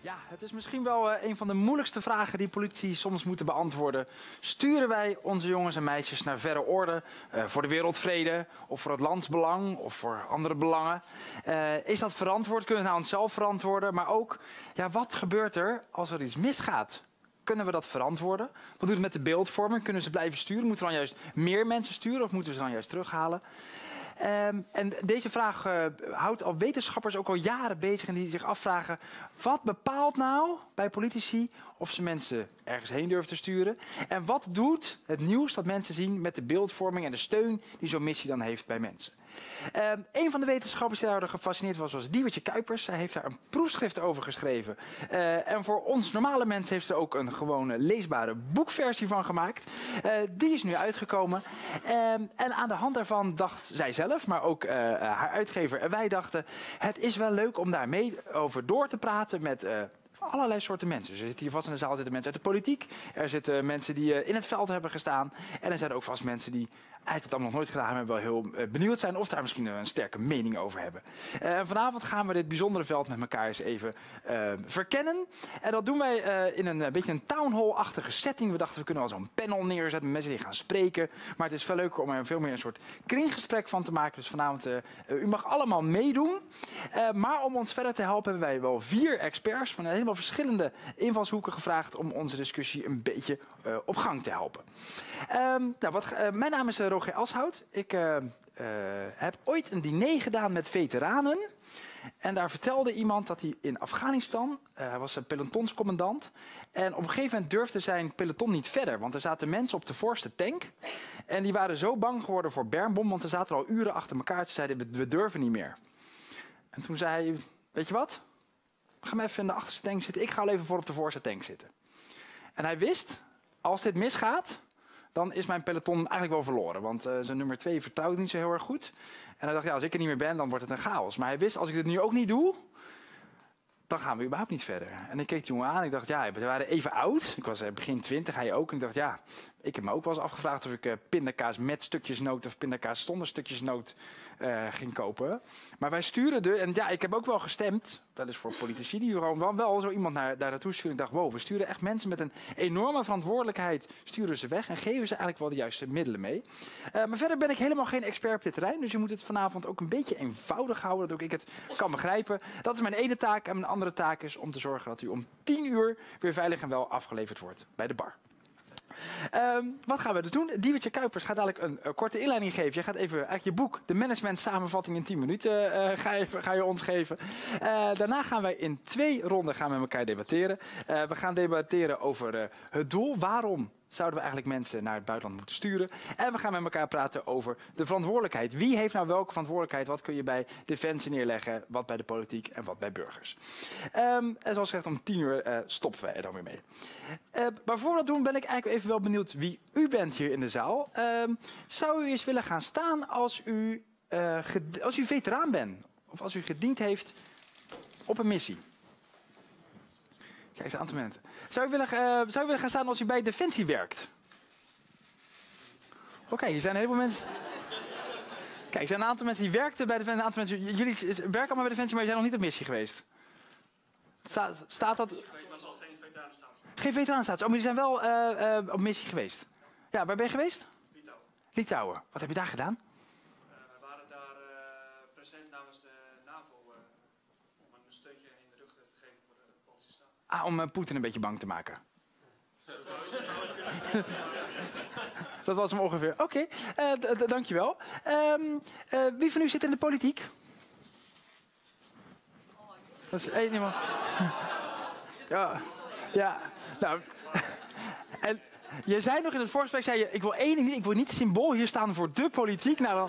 Ja, het is misschien wel een van de moeilijkste vragen die politici soms moeten beantwoorden. Sturen wij onze jongens en meisjes naar verre oorden voor de wereldvrede of voor het landsbelang of voor andere belangen? Is dat verantwoord? Kunnen we nou onszelf verantwoorden? Maar ook, ja, wat gebeurt er als er iets misgaat? Kunnen we dat verantwoorden? Wat doet het met de beeldvorming? Kunnen ze blijven sturen? Moeten we dan juist meer mensen sturen of moeten we ze dan juist terughalen? En deze vraag houdt al wetenschappers ook al jaren bezig en die zich afvragen: wat bepaalt nou bij politici of ze mensen ergens heen durven te sturen? En wat doet het nieuws dat mensen zien met de beeldvorming en de steun die zo'n missie dan heeft bij mensen? Een van de wetenschappers die daar gefascineerd was Diewertje Kuipers. Zij heeft daar een proefschrift over geschreven. En voor ons normale mensen heeft ze er ook een gewone leesbare boekversie van gemaakt. Die is nu uitgekomen. En aan de hand daarvan dacht zij zelf, maar ook haar uitgever en wij dachten: het is wel leuk om daar mee over door te praten met allerlei soorten mensen. Dus er zitten hier vast in de zaal zitten mensen uit de politiek. Er zitten mensen die in het veld hebben gestaan. En er zijn ook vast mensen die eigenlijk het allemaal nog nooit gedaan hebben, wel heel benieuwd zijn of daar misschien een sterke mening over hebben. Vanavond gaan we dit bijzondere veld met elkaar eens even verkennen. En dat doen wij in een beetje een townhall-achtige setting. We dachten, we kunnen wel zo'n panel neerzetten met mensen die gaan spreken. Maar het is veel leuker om er veel meer een soort kringgesprek van te maken. Dus vanavond, u mag allemaal meedoen. Maar om ons verder te helpen hebben wij wel 4 experts van helemaal verschillende invalshoeken gevraagd om onze discussie een beetje op gang te helpen. Mijn naam is Roger Elshout. Ik heb ooit een diner gedaan met veteranen. En daar vertelde iemand dat hij in Afghanistan, hij was een pelotonscommandant. En op een gegeven moment durfde zijn peloton niet verder. Want er zaten mensen op de voorste tank. En die waren zo bang geworden voor bermbom. Want ze zaten al uren achter elkaar. Ze zeiden, we durven niet meer. En toen zei hij, weet je wat? Ga maar even in de achterste tank zitten. Ik ga al even voor op de voorste tank zitten. En hij wist, als dit misgaat, dan is mijn peloton eigenlijk wel verloren. Want zijn nummer 2 vertrouwt niet zo heel erg goed. En hij dacht, ja, als ik er niet meer ben, dan wordt het een chaos. Maar hij wist, als ik dit nu ook niet doe, dan gaan we überhaupt niet verder. En ik keek die jongen aan en ik dacht, ja, we waren even oud. Ik was begin 20, hij ook. En ik dacht, ja, ik heb me ook wel eens afgevraagd of ik pindakaas met stukjes noot of pindakaas zonder stukjes noot ging kopen. Maar wij sturen en ja, ik heb ook wel gestemd, wel eens voor politici, die gewoon wel zo iemand daar naartoe sturen. Ik dacht, wow, we sturen echt mensen met een enorme verantwoordelijkheid, sturen ze weg en geven ze eigenlijk wel de juiste middelen mee. Maar verder ben ik helemaal geen expert op dit terrein, dus je moet het vanavond ook een beetje eenvoudig houden, dat ook ik het kan begrijpen. Dat is mijn ene taak en mijn andere taak is om te zorgen dat u om 10 uur weer veilig en wel afgeleverd wordt bij de bar. Wat gaan we dus doen? Diewertje Kuipers gaat dadelijk een korte inleiding geven. Jij gaat even eigenlijk je boek, de management samenvatting in 10 minuten, ga je ons geven. Daarna gaan wij in 2 ronden met elkaar debatteren. We gaan debatteren over het doel. Waarom zouden we eigenlijk mensen naar het buitenland moeten sturen? En we gaan met elkaar praten over de verantwoordelijkheid. Wie heeft nou welke verantwoordelijkheid? Wat kun je bij Defensie neerleggen? Wat bij de politiek en wat bij burgers? En zoals gezegd, om 10 uur stoppen we er dan weer mee. Maar voor we dat doen ben ik eigenlijk even wel benieuwd wie u bent hier in de zaal. Zou u eens willen gaan staan als u veteraan bent? Of als u gediend heeft op een missie? Kijk eens, een aantal mensen. Zou u willen gaan staan als u bij Defensie werkt? Oké, hier zijn een heleboel mensen. Kijk, er zijn een aantal mensen die werkten bij Defensie. Een aantal mensen, jullie werken allemaal bij Defensie, maar jullie zijn nog niet op missie geweest. Staat dat? Maar zal geen veteranenstatus. Geen veteranenstatus. Oh, maar jullie zijn wel op missie geweest. Ja, waar ben je geweest? Litouwen. Litouwen. Wat heb je daar gedaan? We waren daar present namens de NAVO om een steuntje in de rug te geven voor de Poolse staat. Om Poetin een beetje bang te maken. Dat was hem ongeveer. Oké, dankjewel. Wie van u zit in de politiek? Dat is één iemand. Ja. Nou. En je zei nog in het voorgesprek, zei je, ik wil één ding niet, ik wil niet symbool hier staan voor de politiek. Nou,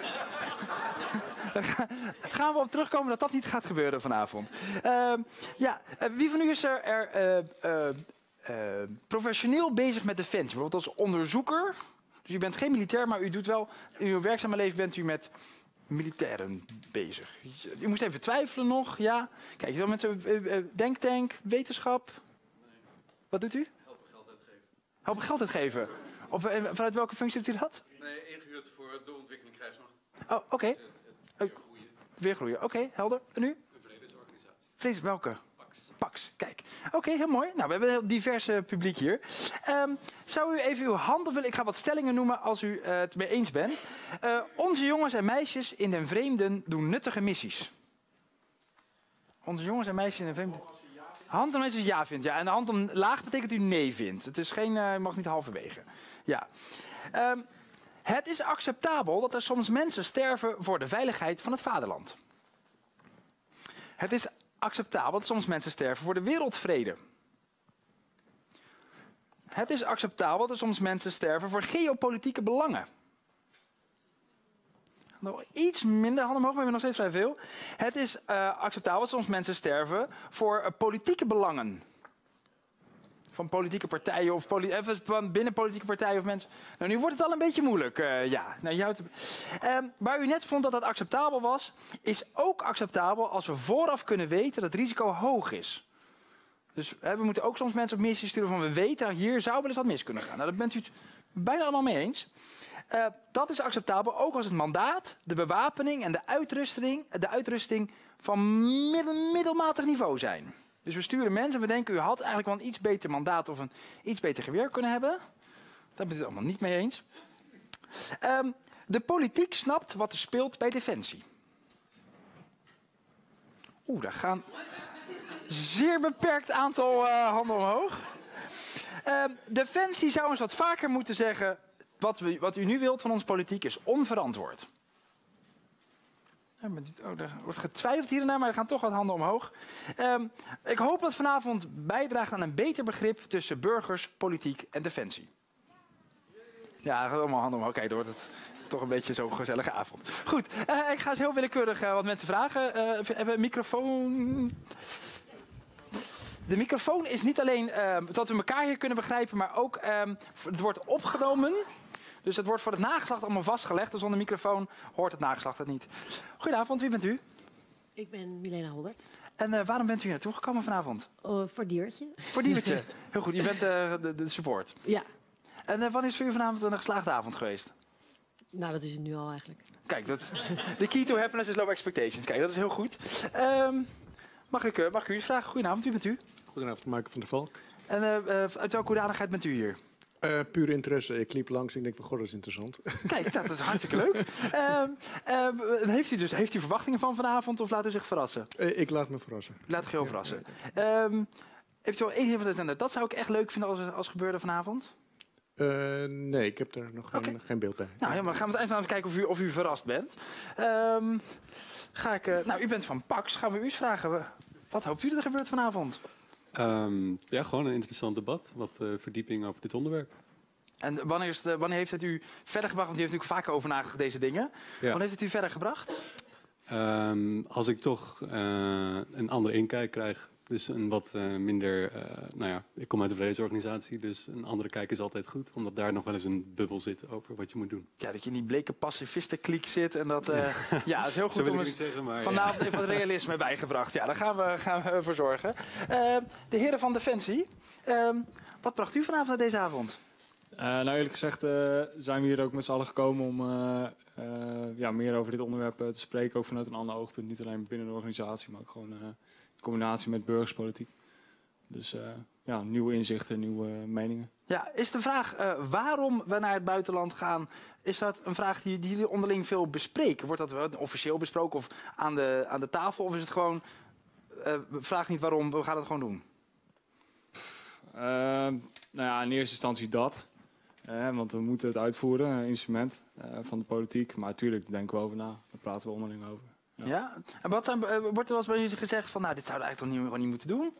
dan gaan we op terugkomen dat dat niet gaat gebeuren vanavond. Wie van u is er professioneel bezig met Defensie? Bijvoorbeeld als onderzoeker. Dus u bent geen militair, maar u doet wel, in uw werkzame leven bent u met militairen bezig. U moest even twijfelen nog, ja. Kijk, je met zo'n denktank, wetenschap. Nee. Wat doet u? Helpen geld uitgeven. Helpen geld uitgeven. Of vanuit welke functie doet u dat? Nee, ingehuurd voor doorontwikkeling krijgsmacht. Oh, oké. Het weer groeien. Weer groeien. Oké, helder. En u? Een vredesorganisatie. Welke? Pax. Pax, kijk. Oké, heel mooi. Nou, we hebben een heel divers publiek hier. Zou u even uw handen willen... Ik ga wat stellingen noemen als u het mee eens bent. Onze jongens en meisjes in den vreemden doen nuttige missies. Onze jongens en meisjes in den vreemden... Hand om mensen ja vindt, ja. En de hand om laag betekent u nee vindt. Het is geen... je mag niet halverwege. Ja. Het is acceptabel dat er soms mensen sterven voor de veiligheid van het vaderland. Het is acceptabel dat soms mensen sterven voor de wereldvrede. Het is acceptabel dat er soms mensen sterven voor geopolitieke belangen. Nog iets minder handen omhoog, maar we hebben nog steeds vrij veel. Het is acceptabel dat soms mensen sterven voor politieke belangen. Van politieke partijen of van binnen politieke partijen of mensen. Nou, nu wordt het al een beetje moeilijk. Ja. Nou, waar u net vond dat dat acceptabel was, is ook acceptabel als we vooraf kunnen weten dat het risico hoog is. Dus we moeten ook soms mensen op missies sturen van we weten, nou, hier zou wel eens wat mis kunnen gaan. Nou, daar bent u het bijna allemaal mee eens. Dat is acceptabel ook als het mandaat, de bewapening en de uitrusting van middelmatig niveau zijn. Dus we sturen mensen en we denken, u had eigenlijk wel een iets beter mandaat of een iets beter geweer kunnen hebben. Daar bent u het allemaal niet mee eens. De politiek snapt wat er speelt bij Defensie. Daar gaan zeer beperkt aantal handen omhoog. Defensie zou eens wat vaker moeten zeggen, wat u nu wilt van onze politiek is onverantwoord. Er wordt getwijfeld hiernaar, maar er gaan toch wat handen omhoog. Ik hoop dat vanavond bijdraagt aan een beter begrip tussen burgers, politiek en defensie. Ja, allemaal handen omhoog. Kijk, dan wordt het toch een beetje zo'n gezellige avond. Goed, ik ga eens heel willekeurig wat mensen vragen. Even een microfoon. De microfoon is niet alleen dat we elkaar hier kunnen begrijpen, maar ook het wordt opgenomen. Dus het wordt voor het nageslacht allemaal vastgelegd. Dus zonder microfoon hoort het nageslacht het niet. Goedenavond, wie bent u? Ik ben Milena Holdert. En waarom bent u hier naartoe gekomen vanavond? Voor Diewertje. Voor Diewertje. Heel goed, je bent de support. Ja. En wanneer is voor u vanavond een geslaagde avond geweest? Nou, dat is het nu al eigenlijk. Kijk, de key to happiness is low expectations. Kijk, dat is heel goed. Mag ik u iets vragen? Goedenavond, wie bent u? Goedenavond, Marco van der Valk. En uit welke hoedanigheid bent u hier? Pure interesse. Ik liep langs en ik denk van, god, dat is interessant. Kijk, dat is hartstikke leuk. Heeft u verwachtingen van vanavond of laat u zich verrassen? Ik laat me verrassen. Laat u heel verrassen. Heeft u al één van de zender? Dat zou ik echt leuk vinden als gebeurde vanavond. Nee, ik heb er nog geen beeld bij. Nou, ja, maar gaan we het eind van even kijken of u verrast bent. U bent van Pax. Gaan we u eens vragen, wat hoopt u dat er gebeurt vanavond? Ja, gewoon een interessant debat. Wat verdieping over dit onderwerp. En wanneer heeft het u verder gebracht? Want u heeft natuurlijk vaker over nagedacht deze dingen. Ja. Wanneer heeft het u verder gebracht? Als ik toch een andere inkijk krijg. Dus een wat minder... ik kom uit een vredesorganisatie. Dus een andere kijk is altijd goed. Omdat daar nog wel eens een bubbel zit over wat je moet doen. Ja, dat je in die bleke pacifistenkliek zit. En dat, dat is heel goed om vanavond even wat realisme bijgebracht. Ja, daar gaan we voor zorgen. De heren van Defensie. Wat bracht u vanavond naar deze avond? Nou, eerlijk gezegd zijn we hier ook met z'n allen gekomen om meer over dit onderwerp te spreken. Ook vanuit een ander oogpunt. Niet alleen binnen de organisatie, maar ook gewoon in combinatie met burgerspolitiek. Dus nieuwe inzichten, nieuwe meningen. Ja, is de vraag waarom we naar het buitenland gaan, is dat een vraag die jullie onderling veel bespreken? Wordt dat officieel besproken of aan de tafel? Of is het gewoon, vraag niet waarom, we gaan het gewoon doen? In eerste instantie dat. Want we moeten het uitvoeren, een instrument van de politiek. Maar natuurlijk denken we over na, daar praten we onderling over. Ja? En wordt er wel eens bij jullie gezegd van, nou, dit zouden we eigenlijk toch niet moeten doen?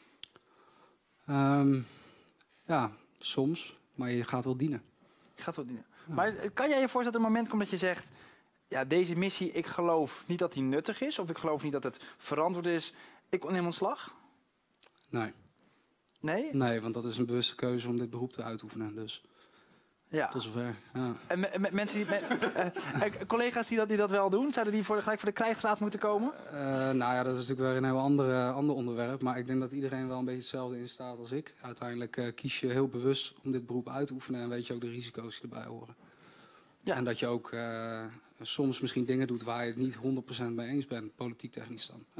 Ja, soms. Maar je gaat wel dienen. Je gaat wel dienen. Ja. Maar kan jij je voorstellen dat er een moment komt dat je zegt, ja, deze missie, ik geloof niet dat die nuttig is. Of ik geloof niet dat het verantwoord is. Ik neem ontslag? Nee. Nee? Nee, want dat is een bewuste keuze om dit beroep te uitoefenen. Dus ja. Tot zover. Ja. En mensen collega's die dat wel doen, zouden die gelijk voor de krijgsraad moeten komen? Dat is natuurlijk weer een heel ander onderwerp. Maar ik denk dat iedereen wel een beetje hetzelfde in staat als ik. Uiteindelijk kies je heel bewust om dit beroep uit te oefenen en weet je ook de risico's die erbij horen. Ja. En dat je ook soms misschien dingen doet waar je het niet 100% mee eens bent, politiek technisch dan. Ja.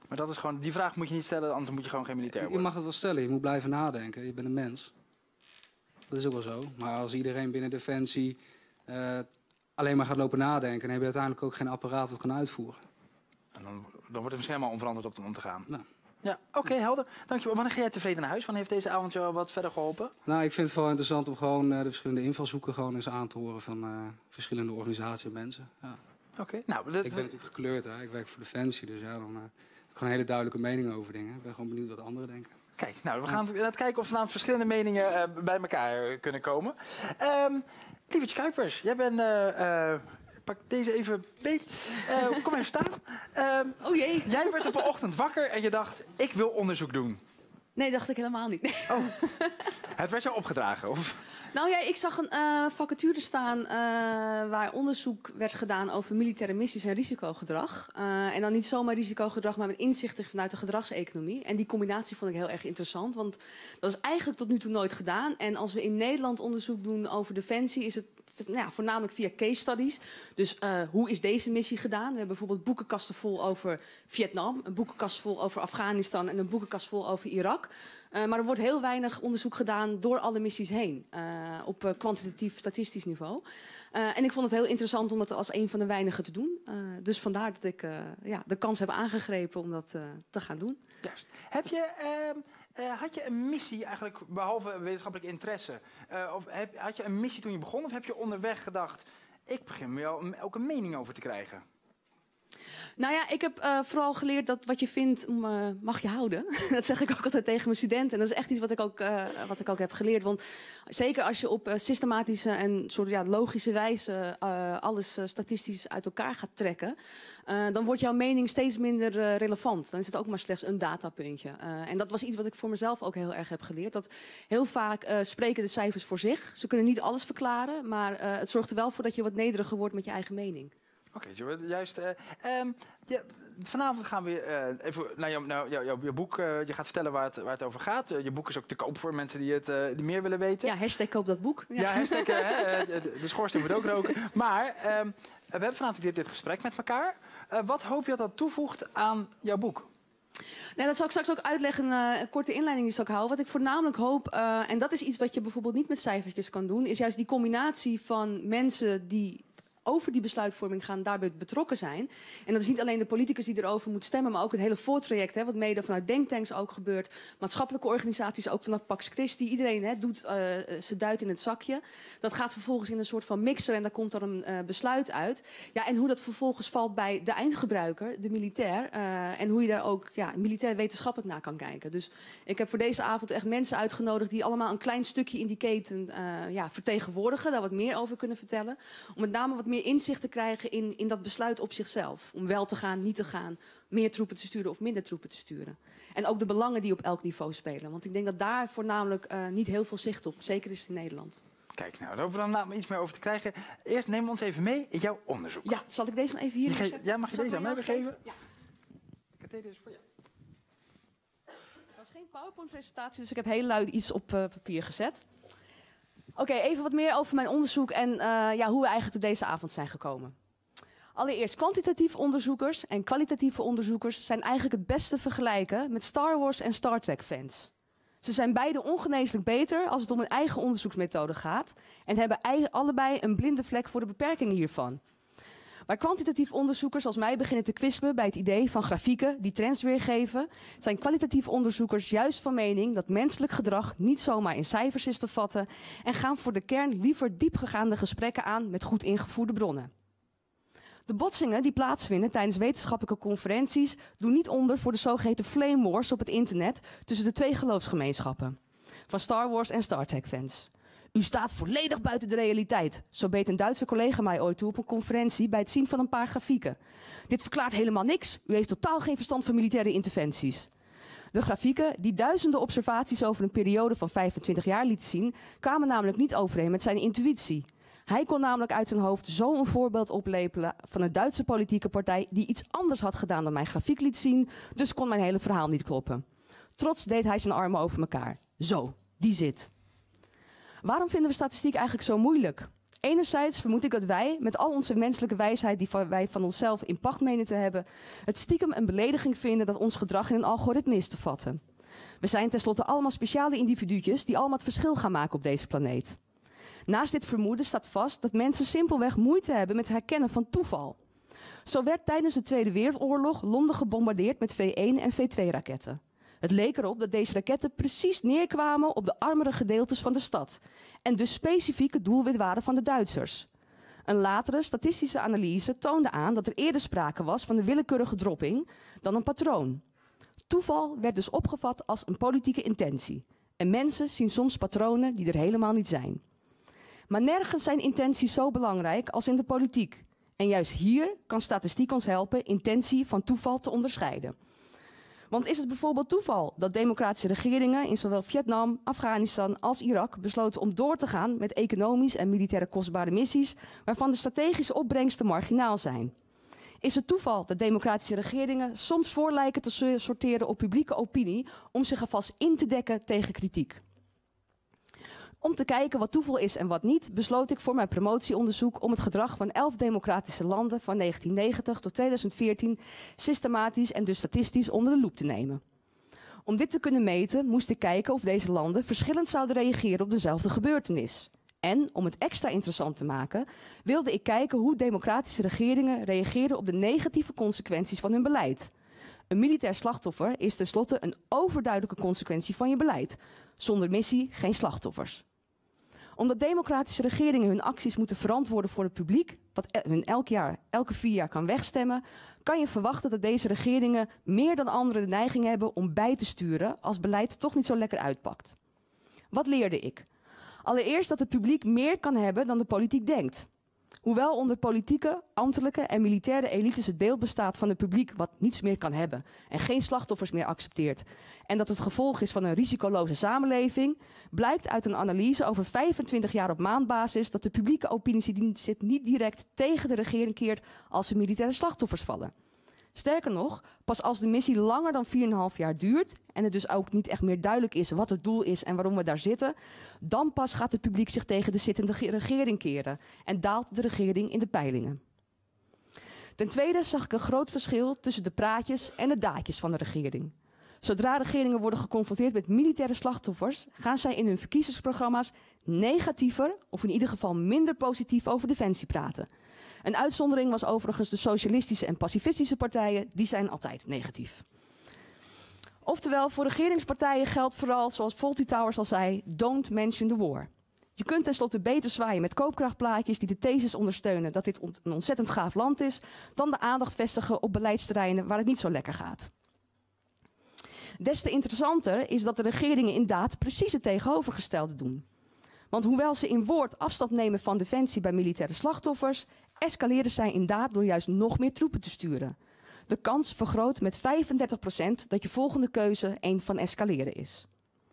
Maar dat is gewoon, die vraag moet je niet stellen, anders moet je gewoon geen militair Je worden. mag het wel stellen, je moet blijven nadenken. Je bent een mens. Dat is ook wel zo. Maar als iedereen binnen Defensie alleen maar gaat lopen nadenken, dan heb je uiteindelijk ook geen apparaat wat kan uitvoeren. En dan wordt het misschien helemaal onverantwoord om te gaan. Nou. Ja, oké, helder. Dankjewel. Wanneer ga jij tevreden naar huis? Wanneer heeft deze avond jou wat verder geholpen? Nou, ik vind het vooral interessant om gewoon de verschillende invalshoeken gewoon eens aan te horen van verschillende organisaties en mensen. Ja. Oké, nou... Ik ben natuurlijk gekleurd, hè. Ik werk voor Defensie, dus ja, dan heb ik gewoon een hele duidelijke mening over dingen. Ik ben gewoon benieuwd wat anderen denken. Kijk, nou, we gaan het kijken of we vanavond verschillende meningen bij elkaar kunnen komen. Lievertje Kuipers, jij bent... pak deze even beet. Kom even staan. Oh jee. Jij werd op een ochtend wakker en je dacht, ik wil onderzoek doen. Nee, dacht ik helemaal niet. Oh. Het werd jou opgedragen, of? Nou ja, ik zag een vacature staan waar onderzoek werd gedaan over militaire missies en risicogedrag. En dan niet zomaar risicogedrag, maar met inzichten vanuit de gedragseconomie. En die combinatie vond ik heel erg interessant, want dat is eigenlijk tot nu toe nooit gedaan. En als we in Nederland onderzoek doen over defensie, is het voornamelijk via case studies. Dus hoe is deze missie gedaan? We hebben bijvoorbeeld boekenkasten vol over Vietnam, een boekenkast vol over Afghanistan en een boekenkast vol over Irak. Maar er wordt heel weinig onderzoek gedaan door alle missies heen, op kwantitatief statistisch niveau. En ik vond het heel interessant om dat als een van de weinigen te doen. Dus vandaar dat ik de kans heb aangegrepen om dat te gaan doen. Juist. Had je een missie eigenlijk, behalve wetenschappelijk interesse, had je een missie toen je begon? Of heb je onderweg gedacht, ik begin wel ook een mening over te krijgen? Nou ja, ik heb vooral geleerd dat wat je vindt, mag je houden. Dat zeg ik ook altijd tegen mijn studenten. En dat is echt iets wat ik ook heb geleerd. Want zeker als je op systematische en soort logische wijze alles statistisch uit elkaar gaat trekken, dan wordt jouw mening steeds minder relevant. Dan is het ook maar slechts een datapuntje. En dat was iets wat ik voor mezelf ook heel erg heb geleerd. Dat heel vaak spreken de cijfers voor zich. Ze kunnen niet alles verklaren, maar het zorgt er wel voor dat je wat nederiger wordt met je eigen mening. Oké, juist. Vanavond gaan we even naar jouw boek. Je gaat vertellen waar het over gaat. Je boek is ook te koop voor mensen die meer willen weten. Ja, hashtag koop dat boek. Ja, hashtag de schoorsteen moet ook roken. Maar we hebben vanavond dit gesprek met elkaar. Wat hoop je dat dat toevoegt aan jouw boek? Nee, dat zal ik straks ook uitleggen, een korte inleiding die zal ik houden. Wat ik voornamelijk hoop, en dat is iets wat je bijvoorbeeld niet met cijfertjes kan doen, is juist die combinatie van mensen die over die besluitvorming gaan, daarbij betrokken zijn. En dat is niet alleen de politicus die erover moet stemmen, maar ook het hele voortraject, wat mede vanuit denktanks ook gebeurt. Maatschappelijke organisaties, ook vanaf Pax Christi. Iedereen doet zijn duit in het zakje. Dat gaat vervolgens in een soort van mixer en daar komt dan een besluit uit. Ja, en hoe dat vervolgens valt bij de eindgebruiker, de militair. En hoe je daar ook militair wetenschappelijk naar kan kijken. Dus ik heb voor deze avond echt mensen uitgenodigd die allemaal een klein stukje in die keten vertegenwoordigen. Daar wat meer over kunnen vertellen. Om met name wat meer inzicht te krijgen in dat besluit op zichzelf. Om wel te gaan, niet te gaan, meer troepen te sturen of minder troepen te sturen. En ook de belangen die op elk niveau spelen. Want ik denk dat daar voornamelijk niet heel veel zicht op, zeker is het in Nederland. Kijk, nou, daar hopen we dan iets meer over te krijgen. Eerst neem ons even mee in jouw onderzoek. Ja, zal ik deze dan even hier zetten? Ja, mag je deze aan mij geven? Ja. Dit is voor jou. Het was geen PowerPoint-presentatie, dus ik heb heel luid iets op papier gezet. Oké, even wat meer over mijn onderzoek en hoe we eigenlijk tot deze avond zijn gekomen. Allereerst, kwantitatieve onderzoekers en kwalitatieve onderzoekers zijn eigenlijk het beste vergelijken met Star Wars en Star Trek fans. Ze zijn beide ongeneeslijk beter als het om hun eigen onderzoeksmethode gaat en hebben allebei een blinde vlek voor de beperkingen hiervan. Waar kwantitatieve onderzoekers als mij beginnen te kwispelen bij het idee van grafieken die trends weergeven, zijn kwalitatieve onderzoekers juist van mening dat menselijk gedrag niet zomaar in cijfers is te vatten en gaan voor de kern liever diepgegaande gesprekken aan met goed ingevoerde bronnen. De botsingen die plaatsvinden tijdens wetenschappelijke conferenties doen niet onder voor de zogeheten flame wars op het internet tussen de twee geloofsgemeenschappen, van Star Wars en Star Trek fans. U staat volledig buiten de realiteit, zo beet een Duitse collega mij ooit toe op een conferentie bij het zien van een paar grafieken. Dit verklaart helemaal niks, u heeft totaal geen verstand van militaire interventies. De grafieken, die duizenden observaties over een periode van 25 jaar lieten zien, kwamen namelijk niet overeen met zijn intuïtie. Hij kon namelijk uit zijn hoofd zo een voorbeeld oplepelen van een Duitse politieke partij die iets anders had gedaan dan mijn grafiek liet zien, dus kon mijn hele verhaal niet kloppen. Trots deed hij zijn armen over elkaar. Zo, die zit. Waarom vinden we statistiek eigenlijk zo moeilijk? Enerzijds vermoed ik dat wij, met al onze menselijke wijsheid die wij van onszelf in pacht menen te hebben, het stiekem een belediging vinden dat ons gedrag in een algoritme is te vatten. We zijn tenslotte allemaal speciale individuutjes die allemaal het verschil gaan maken op deze planeet. Naast dit vermoeden staat vast dat mensen simpelweg moeite hebben met herkennen van toeval. Zo werd tijdens de Tweede Wereldoorlog Londen gebombardeerd met V1 en V2-raketten. Het leek erop dat deze raketten precies neerkwamen op de armere gedeeltes van de stad en dus specifiek het doelwit waren van de Duitsers. Een latere statistische analyse toonde aan dat er eerder sprake was van een willekeurige dropping dan een patroon. Toeval werd dus opgevat als een politieke intentie. En mensen zien soms patronen die er helemaal niet zijn. Maar nergens zijn intenties zo belangrijk als in de politiek. En juist hier kan statistiek ons helpen intentie van toeval te onderscheiden. Want is het bijvoorbeeld toeval dat democratische regeringen in zowel Vietnam, Afghanistan als Irak besloten om door te gaan met economisch en militaire kostbare missies waarvan de strategische opbrengsten marginaal zijn? Is het toeval dat democratische regeringen soms voor lijken te sorteren op publieke opinie om zich alvast in te dekken tegen kritiek? Om te kijken wat toeval is en wat niet, besloot ik voor mijn promotieonderzoek om het gedrag van 11 democratische landen van 1990 tot 2014 systematisch en dus statistisch onder de loep te nemen. Om dit te kunnen meten moest ik kijken of deze landen verschillend zouden reageren op dezelfde gebeurtenis. En, om het extra interessant te maken, wilde ik kijken hoe democratische regeringen reageren op de negatieve consequenties van hun beleid. Een militair slachtoffer is tenslotte een overduidelijke consequentie van je beleid. Zonder missie geen slachtoffers. Omdat democratische regeringen hun acties moeten verantwoorden voor het publiek, wat hun elke 4 jaar kan wegstemmen, kan je verwachten dat deze regeringen meer dan anderen de neiging hebben om bij te sturen als beleid toch niet zo lekker uitpakt. Wat leerde ik? Allereerst dat het publiek meer kan hebben dan de politiek denkt. Hoewel onder politieke, ambtelijke en militaire elites het beeld bestaat van een publiek wat niets meer kan hebben en geen slachtoffers meer accepteert en dat het gevolg is van een risicoloze samenleving, blijkt uit een analyse over 25 jaar op maandbasis dat de publieke opinie zich niet direct tegen de regering keert als ze militaire slachtoffers vallen. Sterker nog, pas als de missie langer dan 4,5 jaar duurt en het dus ook niet echt meer duidelijk is wat het doel is en waarom we daar zitten, dan pas gaat het publiek zich tegen de zittende regering keren en daalt de regering in de peilingen. Ten tweede zag ik een groot verschil tussen de praatjes en de daadjes van de regering. Zodra regeringen worden geconfronteerd met militaire slachtoffers, gaan zij in hun verkiezingsprogramma's negatiever of in ieder geval minder positief over defensie praten. Een uitzondering was overigens de socialistische en pacifistische partijen, die zijn altijd negatief. Oftewel, voor regeringspartijen geldt vooral, zoals Fawlty Towers al zei, don't mention the war. Je kunt tenslotte beter zwaaien met koopkrachtplaatjes die de thesis ondersteunen dat dit een ontzettend gaaf land is, dan de aandacht vestigen op beleidsterreinen waar het niet zo lekker gaat. Des te interessanter is dat de regeringen inderdaad precies het tegenovergestelde doen. Want hoewel ze in woord afstand nemen van defensie bij militaire slachtoffers, escaleren zij inderdaad door juist nog meer troepen te sturen. De kans vergroot met 35% dat je volgende keuze een van escaleren is.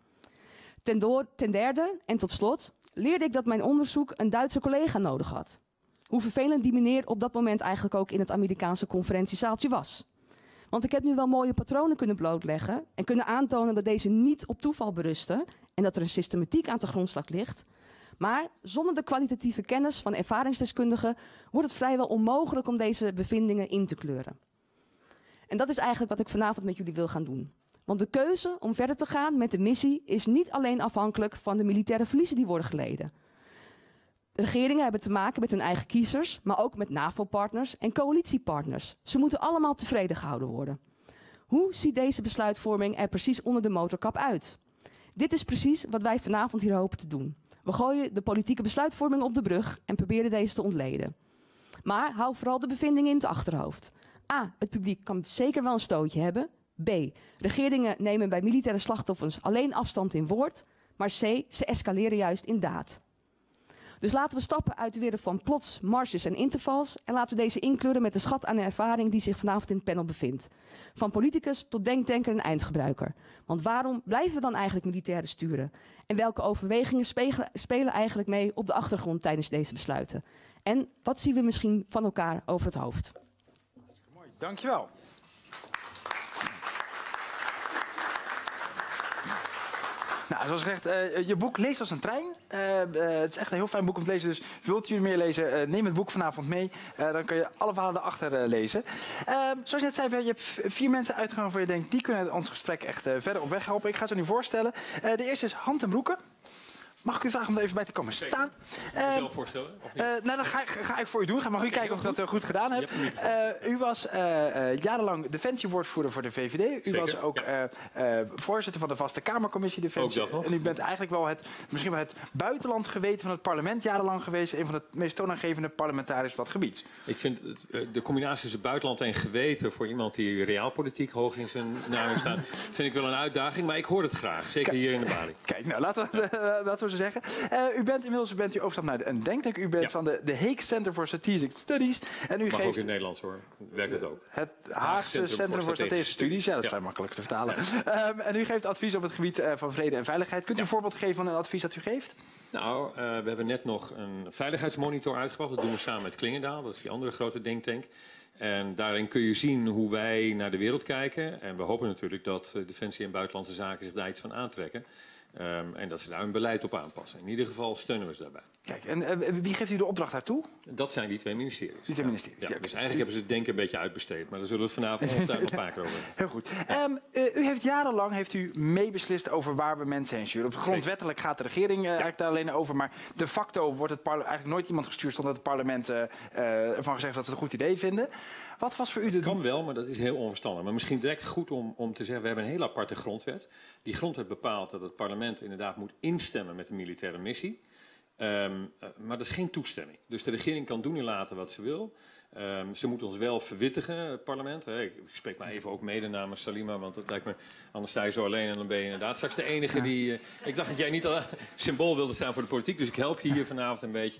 Ten derde, en tot slot, leerde ik dat mijn onderzoek een Duitse collega nodig had. Hoe vervelend die meneer op dat moment eigenlijk ook in het Amerikaanse conferentiezaaltje was. Want ik heb nu wel mooie patronen kunnen blootleggen en kunnen aantonen dat deze niet op toeval berusten en dat er een systematiek aan de grondslag ligt. Maar zonder de kwalitatieve kennis van ervaringsdeskundigen wordt het vrijwel onmogelijk om deze bevindingen in te kleuren. En dat is eigenlijk wat ik vanavond met jullie wil gaan doen. Want de keuze om verder te gaan met de missie is niet alleen afhankelijk van de militaire verliezen die worden geleden. De regeringen hebben te maken met hun eigen kiezers, maar ook met NAVO-partners en coalitiepartners. Ze moeten allemaal tevreden gehouden worden. Hoe ziet deze besluitvorming er precies onder de motorkap uit? Dit is precies wat wij vanavond hier hopen te doen. We gooien de politieke besluitvorming op de brug en proberen deze te ontleden. Maar hou vooral de bevindingen in het achterhoofd. A. Het publiek kan zeker wel een stootje hebben. B. Regeringen nemen bij militaire slachtoffers alleen afstand in woord. Maar C. Ze escaleren juist in daad. Dus laten we stappen uit de wereld van plots, marges en intervals en laten we deze inkleuren met de schat aan ervaring die zich vanavond in het panel bevindt. Van politicus tot denktanker en eindgebruiker. Want waarom blijven we dan eigenlijk militairen sturen? En welke overwegingen spelen eigenlijk mee op de achtergrond tijdens deze besluiten? En wat zien we misschien van elkaar over het hoofd? Mooi, dankjewel. Nou, zoals gezegd, je boek leest als een trein. Het is echt een heel fijn boek om te lezen. Dus wilt u meer lezen, neem het boek vanavond mee. Dan kun je alle verhalen erachter lezen. Zoals je net zei, je hebt 4 mensen uitgenodigd waarvan je denkt, die kunnen ons gesprek echt verder op weg helpen. Ik ga ze nu voorstellen. De eerste is Han ten Broeke. Mag ik u vragen om er even bij te komen staan? Zelf voorstellen? Of niet? Nou, dat ga ik voor u doen. Mag u kijken of ik dat goed gedaan heb. U was jarenlang defensiewoordvoerder voor de VVD. U was ook voorzitter van de Vaste Kamercommissie Defensie. Ook dat nog. En u bent eigenlijk wel misschien wel het buitenland geweten van het parlement jarenlang geweest. Een van de meest toonaangevende parlementariërs op dat gebied. Ik vind de combinatie tussen buitenland en geweten voor iemand die realpolitiek hoog in zijn naam staat, vind ik wel een uitdaging. Maar ik hoor het graag, zeker hier in de Bali. Kijk, nou laten we zo zeggen. U bent inmiddels overgestapt naar een denktank. U bent van de Hague Center for Strategic Studies. En u Mag geeft ook in het Nederlands hoor. Werkt het ook. het Haagse Centrum voor Strategische Studies. Ja, dat is vrij makkelijk te vertalen. En u geeft advies op het gebied van vrede en veiligheid. Kunt u een voorbeeld geven van een advies dat u geeft? Nou, we hebben net nog een veiligheidsmonitor uitgebracht. Dat doen we samen met Klingendaal. Dat is die andere grote denktank. En daarin kun je zien hoe wij naar de wereld kijken. En we hopen natuurlijk dat Defensie en Buitenlandse Zaken zich daar iets van aantrekken. En dat ze daar hun beleid op aanpassen. In ieder geval steunen we ze daarbij. Kijk, en wie geeft u de opdracht daartoe? Dat zijn die 2 ministeries. Die 2 ministeries. Ja, dus eigenlijk hebben ze het denken een beetje uitbesteed. Maar daar zullen we het vanavond ongetwijfeld nog vaker over hebben. Heel goed. U heeft jarenlang meebeslist over waar we mensen heen sturen. Grondwettelijk gaat de regering eigenlijk daar alleen over. Maar de facto wordt het eigenlijk nooit iemand gestuurd zonder dat het parlement ervan gezegd dat ze het een goed idee vinden. Wat was voor u de... Kan wel, maar dat is heel onverstandig. Maar misschien direct goed om te zeggen, we hebben een heel aparte grondwet. Die grondwet bepaalt dat het parlement inderdaad moet instemmen met de militaire missie. Maar dat is geen toestemming. Dus de regering kan doen en laten wat ze wil. Ze moet ons wel verwittigen, het parlement. Ik spreek maar even ook mede namens Salima, want het lijkt me, anders sta je zo alleen en dan ben je inderdaad straks de enige die... ik dacht dat jij niet al symbool wilde staan voor de politiek, dus ik help je hier vanavond een beetje.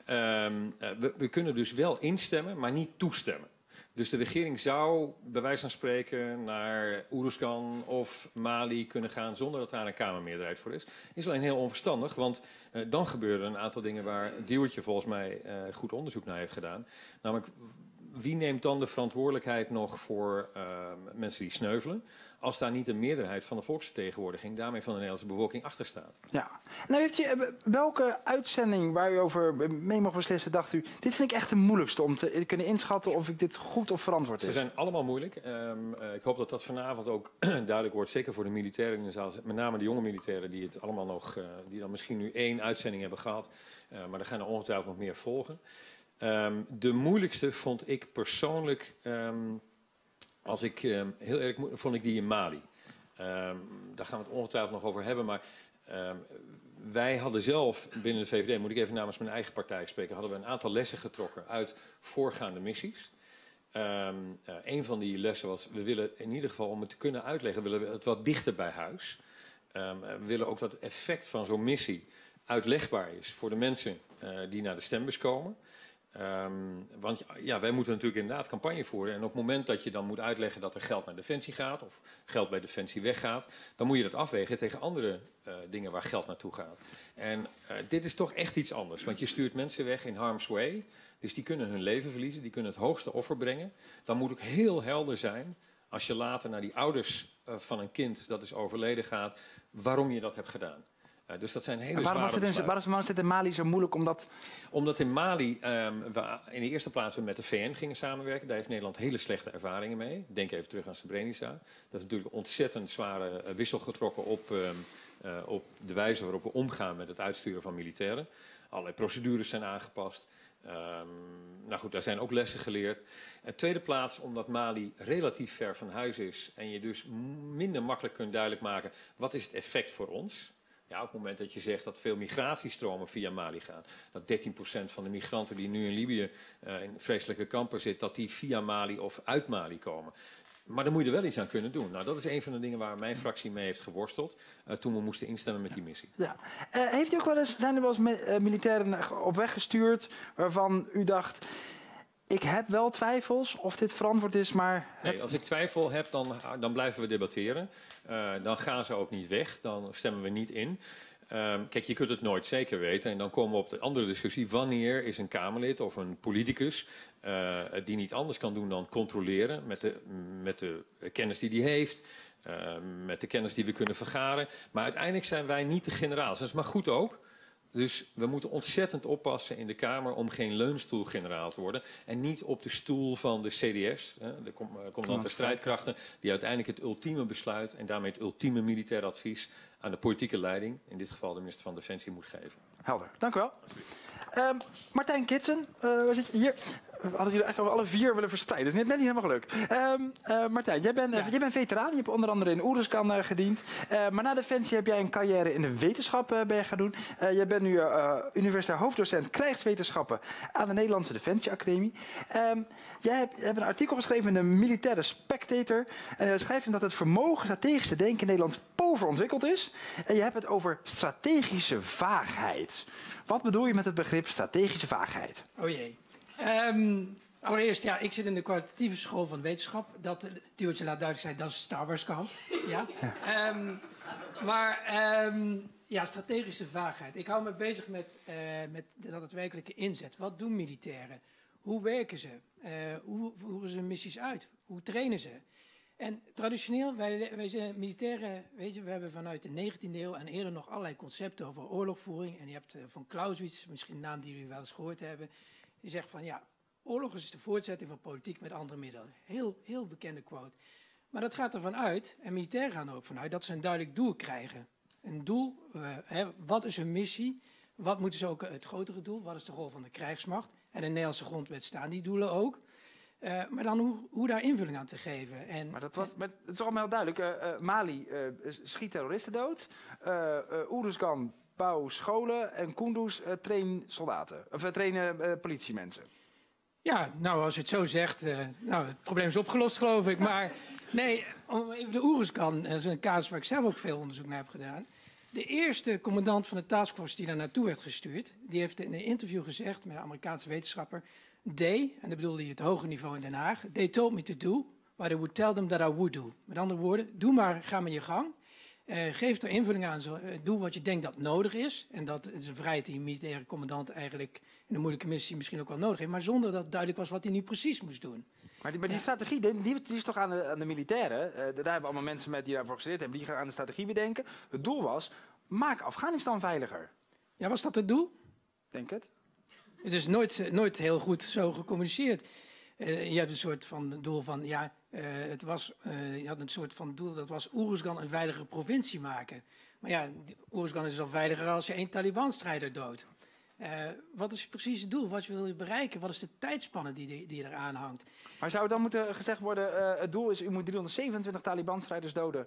We kunnen dus wel instemmen, maar niet toestemmen. Dus de regering zou, bij wijze van spreken, naar Oeruzgan of Mali kunnen gaan zonder dat daar een Kamermeerderheid voor is. Is alleen heel onverstandig, want dan gebeuren een aantal dingen waar Diewertje volgens mij goed onderzoek naar heeft gedaan. Namelijk, wie neemt dan de verantwoordelijkheid nog voor mensen die sneuvelen, als daar niet een meerderheid van de volksvertegenwoordiging, daarmee van de Nederlandse bevolking, achter staat? Ja. Nou, heeft u, welke uitzending waar u over mee mocht beslissen, dacht u, dit vind ik echt de moeilijkste om te kunnen inschatten of ik dit goed of verantwoord is? Ze zijn allemaal moeilijk. Ik hoop dat dat vanavond ook duidelijk wordt, zeker voor de militairen in de zaal, met name de jonge militairen die het allemaal nog, die dan misschien nu 1 uitzending hebben gehad, maar er gaan er ongetwijfeld nog meer volgen. De moeilijkste vond ik persoonlijk, als ik heel eerlijk moet, vond ik die in Mali. Daar gaan we het ongetwijfeld nog over hebben, maar wij hadden zelf binnen de VVD, moet ik even namens mijn eigen partij spreken, hadden we een aantal lessen getrokken uit voorgaande missies. Een van die lessen was, we willen in ieder geval, om het te kunnen uitleggen, willen we het wat dichter bij huis. We willen ook dat het effect van zo'n missie uitlegbaar is voor de mensen die naar de stembus komen. Want ja, wij moeten natuurlijk inderdaad campagne voeren. En op het moment dat je dan moet uitleggen dat er geld naar Defensie gaat, of geld bij Defensie weggaat, dan moet je dat afwegen tegen andere dingen waar geld naartoe gaat. En dit is toch echt iets anders. Want je stuurt mensen weg in harm's way. Dus die kunnen hun leven verliezen, die kunnen het hoogste offer brengen. Dan moet ook heel helder zijn, als je later naar die ouders van een kind dat is overleden gaat, waarom je dat hebt gedaan. Dus dat zijn hele zware besluiten. Waarom was het in Mali zo moeilijk? Omdat in Mali we in de eerste plaats met de VN gingen samenwerken. Daar heeft Nederland hele slechte ervaringen mee. Denk even terug aan Srebrenica. Dat is natuurlijk een ontzettend zware wissel getrokken op de wijze waarop we omgaan met het uitsturen van militairen. Allerlei procedures zijn aangepast. Nou goed, daar zijn ook lessen geleerd. En tweede plaats, omdat Mali relatief ver van huis is en je dus minder makkelijk kunt duidelijk maken wat is het effect voor ons. Ja, op het moment dat je zegt dat veel migratiestromen via Mali gaan, dat 13% van de migranten die nu in Libië in vreselijke kampen zitten, dat die via Mali of uit Mali komen. Maar daar moet je er wel iets aan kunnen doen. Nou, dat is een van de dingen waar mijn fractie mee heeft geworsteld toen we moesten instemmen met die missie. Ja. Heeft u ook zijn er wel eens militairen op weg gestuurd waarvan u dacht, ik heb wel twijfels of dit verantwoord is, maar... Nee, als ik twijfel heb, dan blijven we debatteren. Dan gaan ze ook niet weg, dan stemmen we niet in. Kijk, je kunt het nooit zeker weten. En dan komen we op de andere discussie. Wanneer is een Kamerlid of een politicus die niet anders kan doen dan controleren met de kennis die hij heeft, met de kennis die we kunnen vergaren. Maar uiteindelijk zijn wij niet de generaals. Dat is maar goed ook. Dus we moeten ontzettend oppassen in de Kamer om geen leunstoelgeneraal te worden. En niet op de stoel van de CDS, de commandant der strijdkrachten, die uiteindelijk het ultieme besluit en daarmee het ultieme militair advies aan de politieke leiding, in dit geval de minister van Defensie, moet geven. Helder, dank u wel. Martijn Kitsen, waar zit je? Hier. We hadden jullie eigenlijk alle 4 willen verspreiden. Dus net niet helemaal gelukt. Martijn, jij bent veteraan. Je hebt onder andere in Oeruzkan gediend. Maar na Defensie heb jij een carrière in de wetenschap gaan doen. Jij bent nu universitair hoofddocent krijgswetenschappen aan de Nederlandse Defensieacademie. Jij hebt een artikel geschreven in de Militaire Spectator. En je schrijft in dat het vermogen strategisch te denken in Nederland pover ontwikkeld is. En je hebt het over strategische vaagheid. Wat bedoel je met het begrip strategische vaagheid? Oh jee. Allereerst, ja, ik zit in de kwalitatieve school van wetenschap. Dat duwtje laat duidelijk zijn, dat is Star Wars kamp. Ja. Ja, strategische vaagheid. Ik hou me bezig met dat het werkelijke inzet. Wat doen militairen? Hoe werken ze? Hoe voeren ze missies uit? Hoe trainen ze? En traditioneel, wij zijn militairen, weet je, we hebben vanuit de 19e eeuw en eerder nog allerlei concepten over oorlogvoering. En je hebt van Clausewitz, misschien een naam die jullie wel eens gehoord hebben. Die zegt van ja, oorlog is de voortzetting van politiek met andere middelen. Heel bekende quote. Maar dat gaat ervan uit, en militairen gaan er ook vanuit, dat ze een duidelijk doel krijgen. Een doel, wat is hun missie? Wat moeten ze ook, het grotere doel, wat is de rol van de krijgsmacht? En in de Nederlandse grondwet staan die doelen ook. Maar dan hoe daar invulling aan te geven. En, maar het is allemaal heel duidelijk. Mali schiet terroristen dood. Oeruzkan bouwt scholen. En Kunduz trainen soldaten. Of trainen politiemensen. Ja, nou als je het zo zegt. Nou, het probleem is opgelost geloof ik. Maar nee, om even de Oeruzkan. Dat is een casus waar ik zelf ook veel onderzoek naar heb gedaan. De eerste commandant van de taskforce die daar naartoe werd gestuurd. Die heeft in een interview gezegd met een Amerikaanse wetenschapper. They, en dat bedoelde hij het hoge niveau in Den Haag, they told me to do what I would tell them that I would do. Met andere woorden, doe maar, ga maar je gang. Geef er invulling aan, doe wat je denkt dat nodig is. En dat is een vrijheid die een militaire commandant eigenlijk in een moeilijke missie misschien ook wel nodig heeft. Maar zonder dat duidelijk was wat hij nu precies moest doen. Maar die strategie, die is toch aan de militairen. Daar hebben allemaal mensen met die daarvoor gestudeerd hebben. Die gaan aan de strategie bedenken. Het doel was, maak Afghanistan veiliger. Ja, was dat het doel? Denk het. Het is nooit heel goed zo gecommuniceerd. Je hebt een soort van doel van, ja, je had een soort van doel, dat was Oeruzgan een veilige provincie maken. Maar ja, Oeruzgan is al veiliger als je 1 Taliban-strijder doodt. Wat is precies het doel? Wat wil je bereiken? Wat is de tijdspanne die eraan hangt? Maar zou dan moeten gezegd worden, het doel is, u moet 327 Taliban-strijders doden?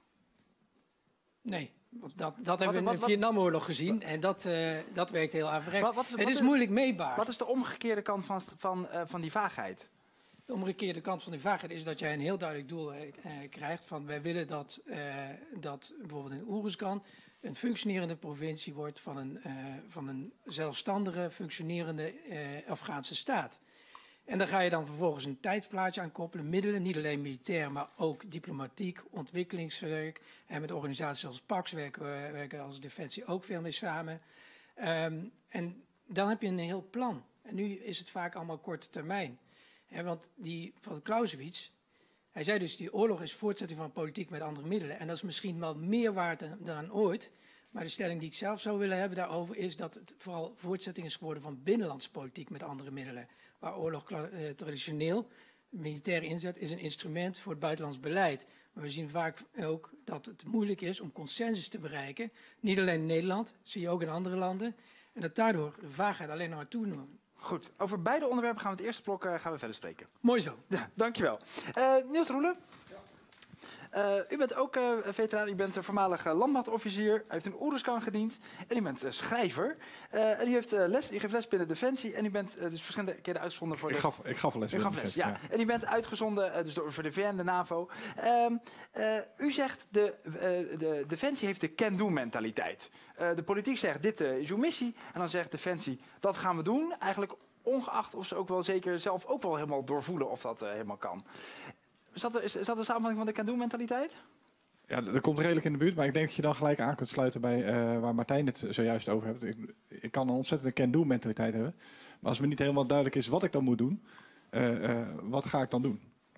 Nee. Dat hebben we in de Vietnamoorlog gezien en dat werkt heel averechts. Het is moeilijk meetbaar. Wat is de omgekeerde kant van die vaagheid? De omgekeerde kant van die vaagheid is dat jij een heel duidelijk doel krijgt van wij willen dat bijvoorbeeld in Oeruzkan een functionerende provincie wordt van een zelfstandige, functionerende Afghaanse staat. En daar ga je dan vervolgens een tijdsplaatje aan koppelen, middelen, niet alleen militair, maar ook diplomatiek, ontwikkelingswerk. En met organisaties als PAX werken als Defensie ook veel mee samen. En dan heb je een heel plan. En nu is het vaak allemaal korte termijn. Want die van Clausewitz, hij zei dus die oorlog is voortzetting van politiek met andere middelen. En dat is misschien wel meer waard dan ooit. Maar de stelling die ik zelf zou willen hebben daarover is dat het vooral voortzetting is geworden van binnenlandse politiek met andere middelen. Waar oorlog traditioneel, militaire inzet, is een instrument voor het buitenlands beleid. Maar we zien vaak ook dat het moeilijk is om consensus te bereiken. Niet alleen in Nederland, zie je ook in andere landen. En dat daardoor de vaagheid alleen nog maar toeneemt. Goed, over beide onderwerpen gaan we het eerste blok gaan we verder spreken. Mooi zo. Ja, dankjewel. Niels Roelen. U bent ook veteraan, u bent voormalig landmachtofficier, u heeft in Oeruzkan gediend en u bent schrijver. En u geeft les binnen Defensie en u bent dus verschillende keren uitgezonden voor Ik gaf les. U gaf les, ja. En u bent uitgezonden dus voor de VN, de NAVO. U zegt, de Defensie heeft de can-do-mentaliteit. De politiek zegt, dit is uw missie. En dan zegt Defensie, dat gaan we doen. Eigenlijk ongeacht of ze ook wel zeker zelf ook wel helemaal doorvoelen of dat helemaal kan. Is dat de samenvatting van de can-do-mentaliteit? Ja, dat komt redelijk in de buurt, maar ik denk dat je dan gelijk aan kunt sluiten bij waar Martijn het zojuist over heeft. Ik kan een ontzettende can-do-mentaliteit hebben, maar als me niet helemaal duidelijk is wat ik dan moet doen, wat ga ik dan doen?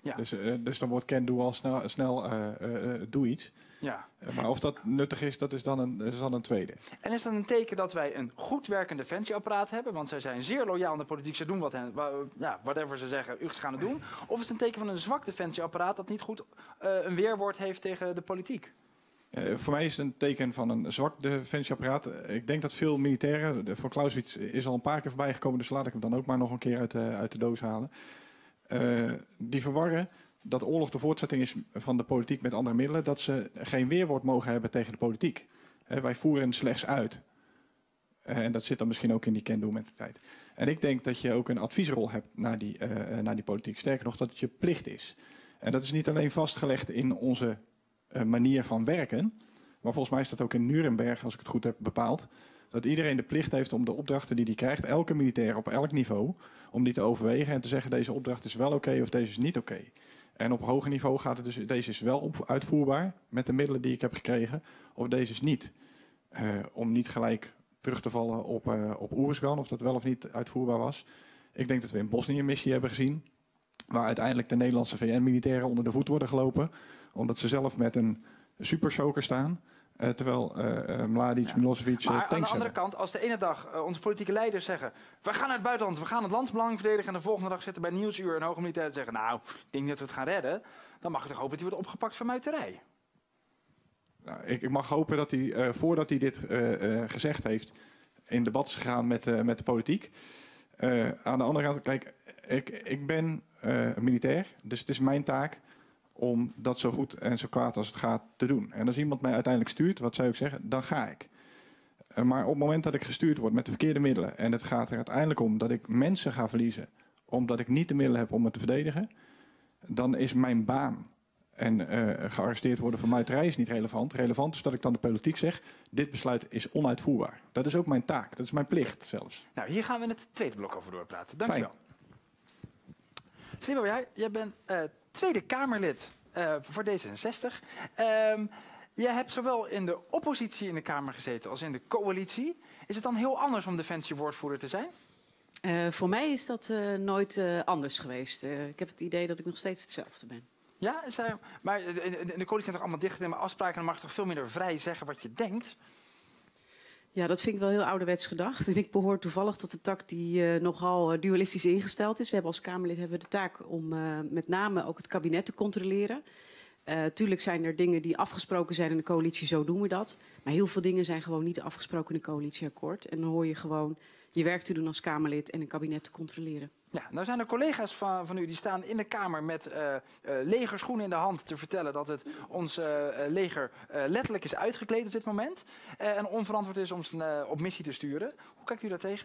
Ja. Dus dan wordt can do al snel doe iets. Ja. Maar of dat nuttig is, dat is dan een tweede. En is dat een teken dat wij een goed werkend defensieapparaat hebben? Want zij zijn zeer loyaal aan de politiek. Ze doen whatever ze zeggen, u gaan het doen. Of is het een teken van een zwak defensieapparaat dat niet goed een weerwoord heeft tegen de politiek? Voor mij is het een teken van een zwak defensieapparaat. Ik denk dat veel militairen, voor Clausewitz is al een paar keer voorbij gekomen, dus laat ik hem dan ook maar nog een keer uit de doos halen. Die verwarren dat oorlog de voortzetting is van de politiek met andere middelen, dat ze geen weerwoord mogen hebben tegen de politiek. Wij voeren slechts uit. En dat zit dan misschien ook in die can-do-mentaliteit. En ik denk dat je ook een adviesrol hebt naar die politiek. Sterker nog, dat het je plicht is. En dat is niet alleen vastgelegd in onze manier van werken, maar volgens mij is dat ook in Nuremberg, als ik het goed heb, bepaald. Dat iedereen de plicht heeft om de opdrachten die hij krijgt, elke militair op elk niveau, om die te overwegen en te zeggen deze opdracht is wel oké of deze is niet oké. En op hoger niveau gaat het dus, deze is wel uitvoerbaar met de middelen die ik heb gekregen, of deze is niet. Om niet gelijk terug te vallen op Oeruzgan, of dat wel of niet uitvoerbaar was. Ik denk dat we in Bosnië een missie hebben gezien, waar uiteindelijk de Nederlandse VN-militairen onder de voet worden gelopen, omdat ze zelf met een supersoaker staan. Terwijl Mladic, Milosevic maar tanks aan de andere hebben. kant, als de ene dag onze politieke leiders zeggen, we gaan naar het buitenland, we gaan het landsbelang verdedigen, en de volgende dag zitten bij Nieuwsuur een hoge militair te zeggen, nou, ik denk niet dat we het gaan redden, dan mag ik toch hopen dat hij wordt opgepakt voor muiterij. Nou, ik mag hopen dat hij, voordat hij dit gezegd heeft, in debat is gegaan met de politiek. Aan de andere kant, kijk, ik ben militair, dus het is mijn taak om dat zo goed en zo kwaad als het gaat te doen. En als iemand mij uiteindelijk stuurt, wat zou ik zeggen, dan ga ik. Maar op het moment dat ik gestuurd word met de verkeerde middelen, en het gaat er uiteindelijk om dat ik mensen ga verliezen, omdat ik niet de middelen heb om me te verdedigen, dan is mijn baan en gearresteerd worden voor muiterij is niet relevant. Relevant is dat ik dan de politiek zeg, dit besluit is onuitvoerbaar. Dat is ook mijn taak, dat is mijn plicht zelfs. Nou, hier gaan we in het tweede blok over doorpraten. Dank je wel. Slibo, jij bent Tweede Kamerlid voor D66. Je hebt zowel in de oppositie in de Kamer gezeten als in de coalitie. Is het dan heel anders om defensiewoordvoerder te zijn? Voor mij is dat nooit anders geweest. Ik heb het idee dat ik nog steeds hetzelfde ben. Ja, maar in de coalitie zijn toch allemaal dichtgetimmerde afspraken en dan mag je toch veel minder vrij zeggen wat je denkt? Ja, dat vind ik wel heel ouderwets gedacht. En ik behoor toevallig tot de tak die nogal dualistisch ingesteld is. We hebben als Kamerlid de taak om met name ook het kabinet te controleren. Tuurlijk zijn er dingen die afgesproken zijn in de coalitie, zo doen we dat. Maar heel veel dingen zijn gewoon niet afgesproken in een coalitieakkoord. En dan hoor je gewoon je werk te doen als Kamerlid en een kabinet te controleren. Ja, nou zijn er collega's van u die staan in de Kamer met legerschoenen in de hand te vertellen dat het ons leger letterlijk is uitgekleed op dit moment. En onverantwoord is om ze op missie te sturen. Hoe kijkt u daar tegen?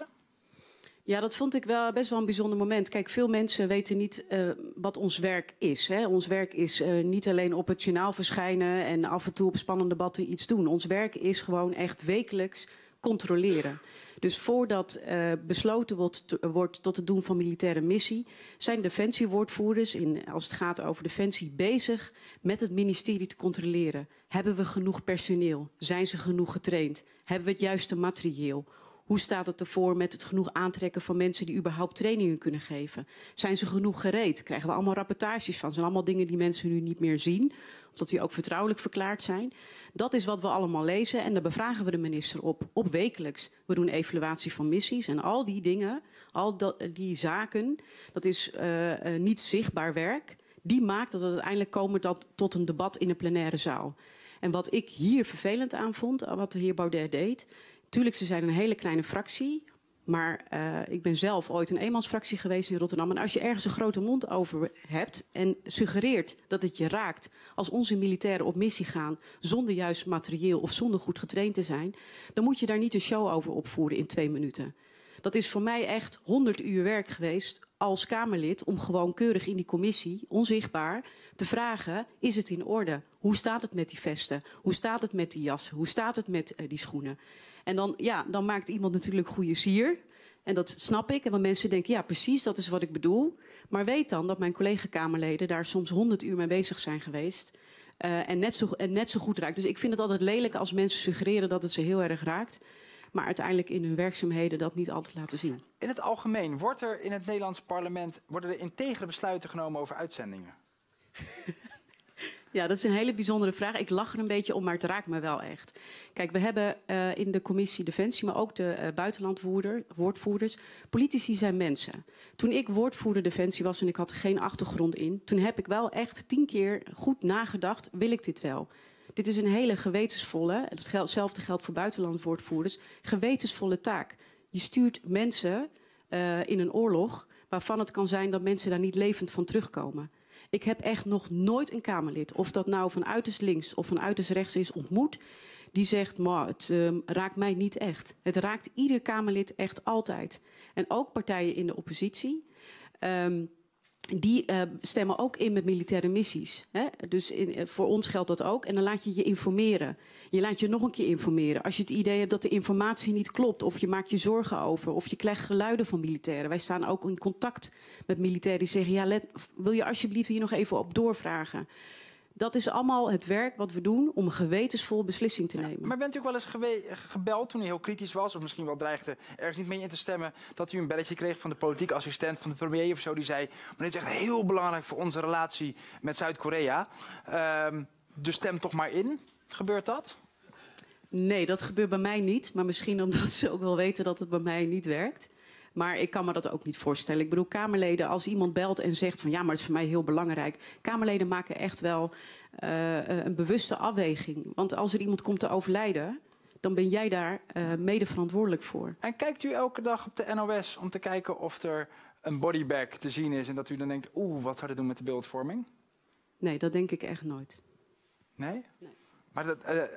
Ja, dat vond ik wel best wel een bijzonder moment. Kijk, veel mensen weten niet wat ons werk is. Hè. Ons werk is niet alleen op het journaal verschijnen en af en toe op spannende debatten iets doen. Ons werk is gewoon echt wekelijks controleren. Dus voordat besloten wordt tot het doen van militaire missie, zijn defensiewoordvoerders, als het gaat over defensie, bezig met het ministerie te controleren. Hebben we genoeg personeel? Zijn ze genoeg getraind? Hebben we het juiste materieel? Hoe staat het ervoor met het genoeg aantrekken van mensen die überhaupt trainingen kunnen geven? Zijn ze genoeg gereed? Krijgen we allemaal rapportages van? Zijn allemaal dingen die mensen nu niet meer zien, omdat die ook vertrouwelijk verklaard zijn. Dat is wat we allemaal lezen en daar bevragen we de minister op wekelijks. We doen evaluatie van missies en al die dingen, die zaken, dat is niet zichtbaar werk. Die maakt dat het uiteindelijk komen tot een debat in een plenaire zaal. En wat ik hier vervelend aan vond, wat de heer Baudet deed. Tuurlijk, ze zijn een hele kleine fractie. Maar ik ben zelf ooit een eenmansfractie geweest in Rotterdam. En als je ergens een grote mond over hebt en suggereert dat het je raakt als onze militairen op missie gaan zonder juist materieel of zonder goed getraind te zijn, dan moet je daar niet een show over opvoeren in 2 minuten. Dat is voor mij echt 100 uur werk geweest als Kamerlid om gewoon keurig in die commissie, onzichtbaar, te vragen, is het in orde? Hoe staat het met die vesten? Hoe staat het met die jassen? Hoe staat het met die schoenen? En dan maakt iemand natuurlijk goede sier. En dat snap ik. En dan mensen denken, ja precies, dat is wat ik bedoel. Maar weet dan dat mijn collega-Kamerleden daar soms 100 uur mee bezig zijn geweest. En net zo goed raakt. Dus ik vind het altijd lelijk als mensen suggereren dat het ze heel erg raakt. Maar uiteindelijk in hun werkzaamheden dat niet altijd laten zien. In het algemeen, wordt er in het Nederlandse parlement worden er integere besluiten genomen over uitzendingen? Ja, dat is een hele bijzondere vraag. Ik lach er een beetje om, maar het raakt me wel echt. Kijk, we hebben in de commissie Defensie, maar ook de buitenlandwoordvoerders. Politici zijn mensen. Toen ik woordvoerder Defensie was en ik had er geen achtergrond in, toen heb ik wel echt 10 keer goed nagedacht, wil ik dit wel? Dit is een hele gewetensvolle, hetzelfde geldt voor buitenlandwoordvoerders, gewetensvolle taak. Je stuurt mensen in een oorlog waarvan het kan zijn dat mensen daar niet levend van terugkomen. Ik heb echt nog nooit een Kamerlid, of dat nou van uiterst links of van uiterst rechts is, ontmoet, die zegt, maar het raakt mij niet echt. Het raakt ieder Kamerlid echt altijd. En ook partijen in de oppositie, die stemmen ook in met militaire missies. Hè? Dus voor ons geldt dat ook. En dan laat je je informeren. Je laat je nog een keer informeren. Als je het idee hebt dat de informatie niet klopt, of je maakt je zorgen over, of je krijgt geluiden van militairen. Wij staan ook in contact met militairen die zeggen, ja, wil je alsjeblieft hier nog even op doorvragen? Dat is allemaal het werk wat we doen om een gewetensvol beslissing te nemen. Maar bent u ook wel eens gebeld toen u heel kritisch was, of misschien wel dreigde ergens niet mee in te stemmen, dat u een belletje kreeg van de politieke assistent van de premier of zo, die zei, maar dit is echt heel belangrijk voor onze relatie met Zuid-Korea. Dus stem toch maar in. Gebeurt dat? Nee, dat gebeurt bij mij niet. Maar misschien omdat ze ook wel weten dat het bij mij niet werkt. Maar ik kan me dat ook niet voorstellen. Ik bedoel, Kamerleden, als iemand belt en zegt van ja, maar het is voor mij heel belangrijk. Kamerleden maken echt wel een bewuste afweging. Want als er iemand komt te overlijden, dan ben jij daar mede verantwoordelijk voor. En kijkt u elke dag op de NOS om te kijken of er een bodybag te zien is en dat u dan denkt, wat zou dit doen met de beeldvorming? Nee, dat denk ik echt nooit. Nee? Nee. Maar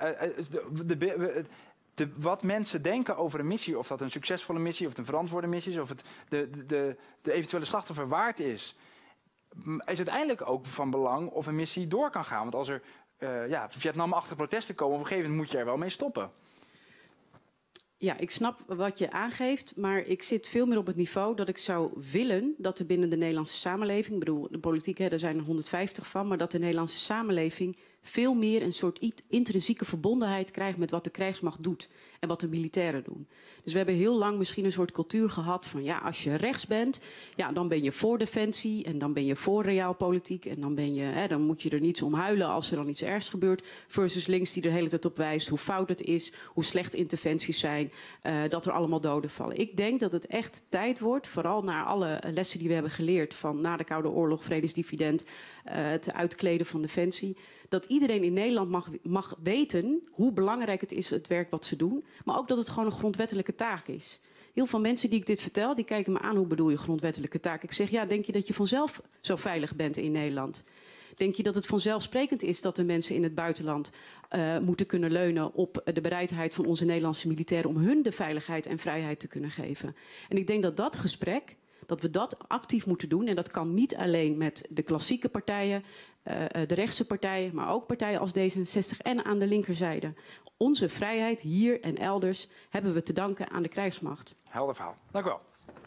wat mensen denken over een missie, of dat een succesvolle missie of een verantwoorde missie is, of het de eventuele slachtoffer waard is uiteindelijk ook van belang of een missie door kan gaan. Want als er Vietnam-achtige protesten komen, op een gegeven moment moet je er wel mee stoppen. Ja, ik snap wat je aangeeft, maar ik zit veel meer op het niveau dat ik zou willen dat er binnen de Nederlandse samenleving, ik bedoel, de politiek, er zijn er 150 van, maar dat de Nederlandse samenleving veel meer een soort intrinsieke verbondenheid krijgt met wat de krijgsmacht doet en wat de militairen doen. Dus we hebben heel lang misschien een soort cultuur gehad van ja, als je rechts bent, ja, dan ben je voor defensie en dan ben je voor realpolitiek en dan moet je er niets om huilen als er dan iets ergs gebeurt, versus links die er de hele tijd op wijst hoe fout het is, hoe slecht interventies zijn, dat er allemaal doden vallen. Ik denk dat het echt tijd wordt, vooral naar alle lessen die we hebben geleerd van na de Koude Oorlog, vredesdividend, het uitkleden van defensie, dat iedereen in Nederland mag weten hoe belangrijk het is, het werk wat ze doen. Maar ook dat het gewoon een grondwettelijke taak is. Heel veel mensen die ik dit vertel, die kijken me aan, hoe bedoel je grondwettelijke taak? Ik zeg, ja, denk je dat je vanzelf zo veilig bent in Nederland? Denk je dat het vanzelfsprekend is dat de mensen in het buitenland moeten kunnen leunen op de bereidheid van onze Nederlandse militairen om hun de veiligheid en vrijheid te kunnen geven? En ik denk dat dat gesprek, dat we dat actief moeten doen. En dat kan niet alleen met de klassieke partijen, de rechtse partijen, maar ook partijen als D66 en aan de linkerzijde. Onze vrijheid hier en elders hebben we te danken aan de krijgsmacht. Helder verhaal. Dank u wel.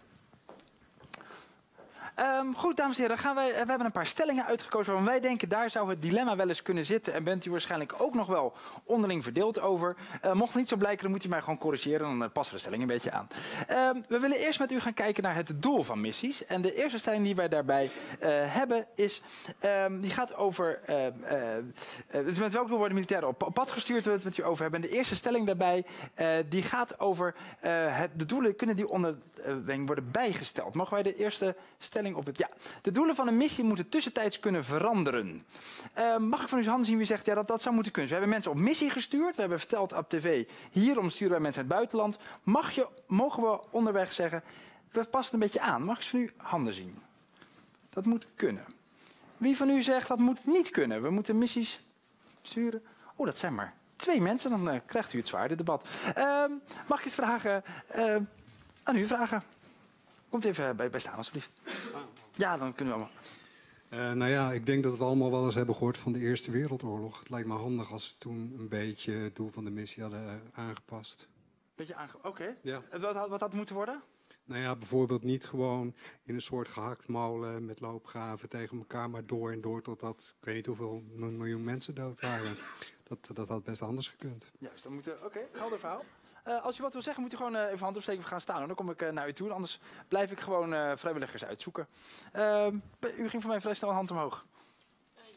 Goed, dames en heren, we hebben een paar stellingen uitgekozen waarvan wij denken, daar zou het dilemma wel eens kunnen zitten. En bent u waarschijnlijk ook nog wel onderling verdeeld over. Mocht het niet zo blijken, dan moet u mij gewoon corrigeren. Dan passen we de stelling een beetje aan. We willen eerst met u gaan kijken naar het doel van missies. En de eerste stelling die wij daarbij hebben is, die gaat over, dus met welk doel worden militairen op pad gestuurd, we het met u over hebben. En de eerste stelling daarbij, die gaat over, de doelen kunnen die onder worden bijgesteld. Mogen wij de eerste stelling op het... Ja, de doelen van een missie moeten tussentijds kunnen veranderen. Mag ik van uw hand zien wie zegt, ja, dat zou moeten kunnen. We hebben mensen op missie gestuurd. We hebben verteld op tv, hierom sturen wij mensen uit het buitenland. Mogen we onderweg zeggen, we passen het een beetje aan. Mag ik van u handen zien? Dat moet kunnen. Wie van u zegt, dat moet niet kunnen? We moeten missies sturen. Dat zijn maar 2 mensen. Dan krijgt u het zwaar, dit debat. Mag ik eens vragen, aan u vragen? Komt even bij staan, alsjeblieft. Ja, dan kunnen we allemaal. Ik denk dat we allemaal wel eens hebben gehoord van de Eerste Wereldoorlog. Het lijkt me handig als we toen een beetje het doel van de missie hadden aangepast. Oké. Ja. Wat had moeten worden? Bijvoorbeeld niet gewoon in een soort gehaktmolen met loopgraven tegen elkaar, maar door en door totdat, ik weet niet hoeveel miljoen mensen dood waren. Dat had best anders gekund. Juist, dan moeten... Oké, helder verhaal. Als u wat wil zeggen, moet u gewoon even hand opsteken of gaan staan. Dan kom ik naar u toe. Anders blijf ik gewoon vrijwilligers uitzoeken. U ging voor mij vrij snel een hand omhoog.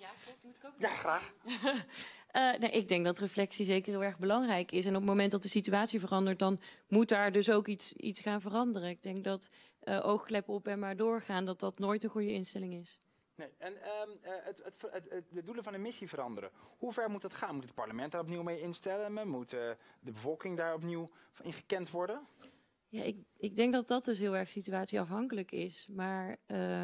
graag. Nee, ik denk dat reflectie zeker heel erg belangrijk is. En op het moment dat de situatie verandert, dan moet daar dus ook iets gaan veranderen. Ik denk dat oogkleppen op en maar doorgaan, dat nooit een goede instelling is. Nee, en de doelen van de missie veranderen. Hoe ver moet dat gaan? Moet het parlement daar opnieuw mee instellen? Moet de bevolking daar opnieuw in gekend worden? Ja, ik denk dat dat dus heel erg situatieafhankelijk is. Maar